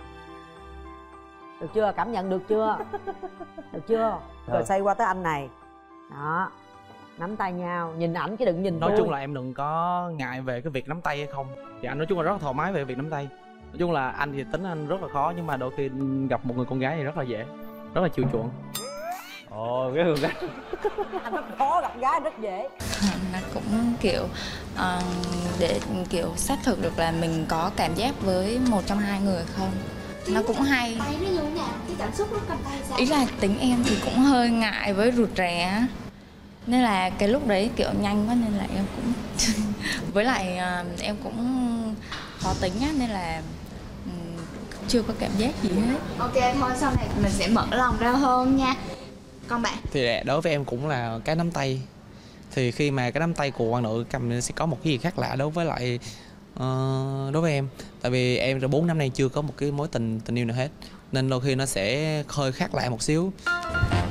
Được chưa? Cảm nhận được chưa? Được chưa? Rồi Được. xoay qua tới anh này. Đó, nắm tay nhau, nhìn ảnh chứ đừng nhìn Nói tôi. chung là em đừng có ngại về cái việc nắm tay hay không. Thì anh nói chung là rất là thoải mái về việc nắm tay. Nói chung là anh thì tính anh rất là khó, nhưng mà đôi khi gặp một người con gái thì rất là dễ, rất là chiều chuộng. Ồ, cái người gái Anh rất khó gặp gái rất dễ. Nó cũng kiểu ờ, để kiểu xác thực được là mình có cảm giác với một trong hai người không. Nó cũng hay. Tay nó như thế nào? Cái cảm xúc lúc cầm tay sao? Ý là tính em thì cũng hơi ngại với rụt rè á. Nên là cái lúc đấy kiểu nhanh quá nên là em cũng với lại ờ, em cũng khó tính á, nên là ừm, chưa có cảm giác gì hết. Ok thôi, sau này mình sẽ mở lòng ra hơn nha. Còn bạn? Thì đối với em cũng là cái nắm tay. Thì khi mà cái nắm tay của bạn nữ cầm sẽ có một cái gì khác lạ đối với lại uh, đối với em. Tại vì em đã bốn năm nay chưa có một cái mối tình tình yêu nào hết, nên đôi khi nó sẽ hơi khác lạ một xíu.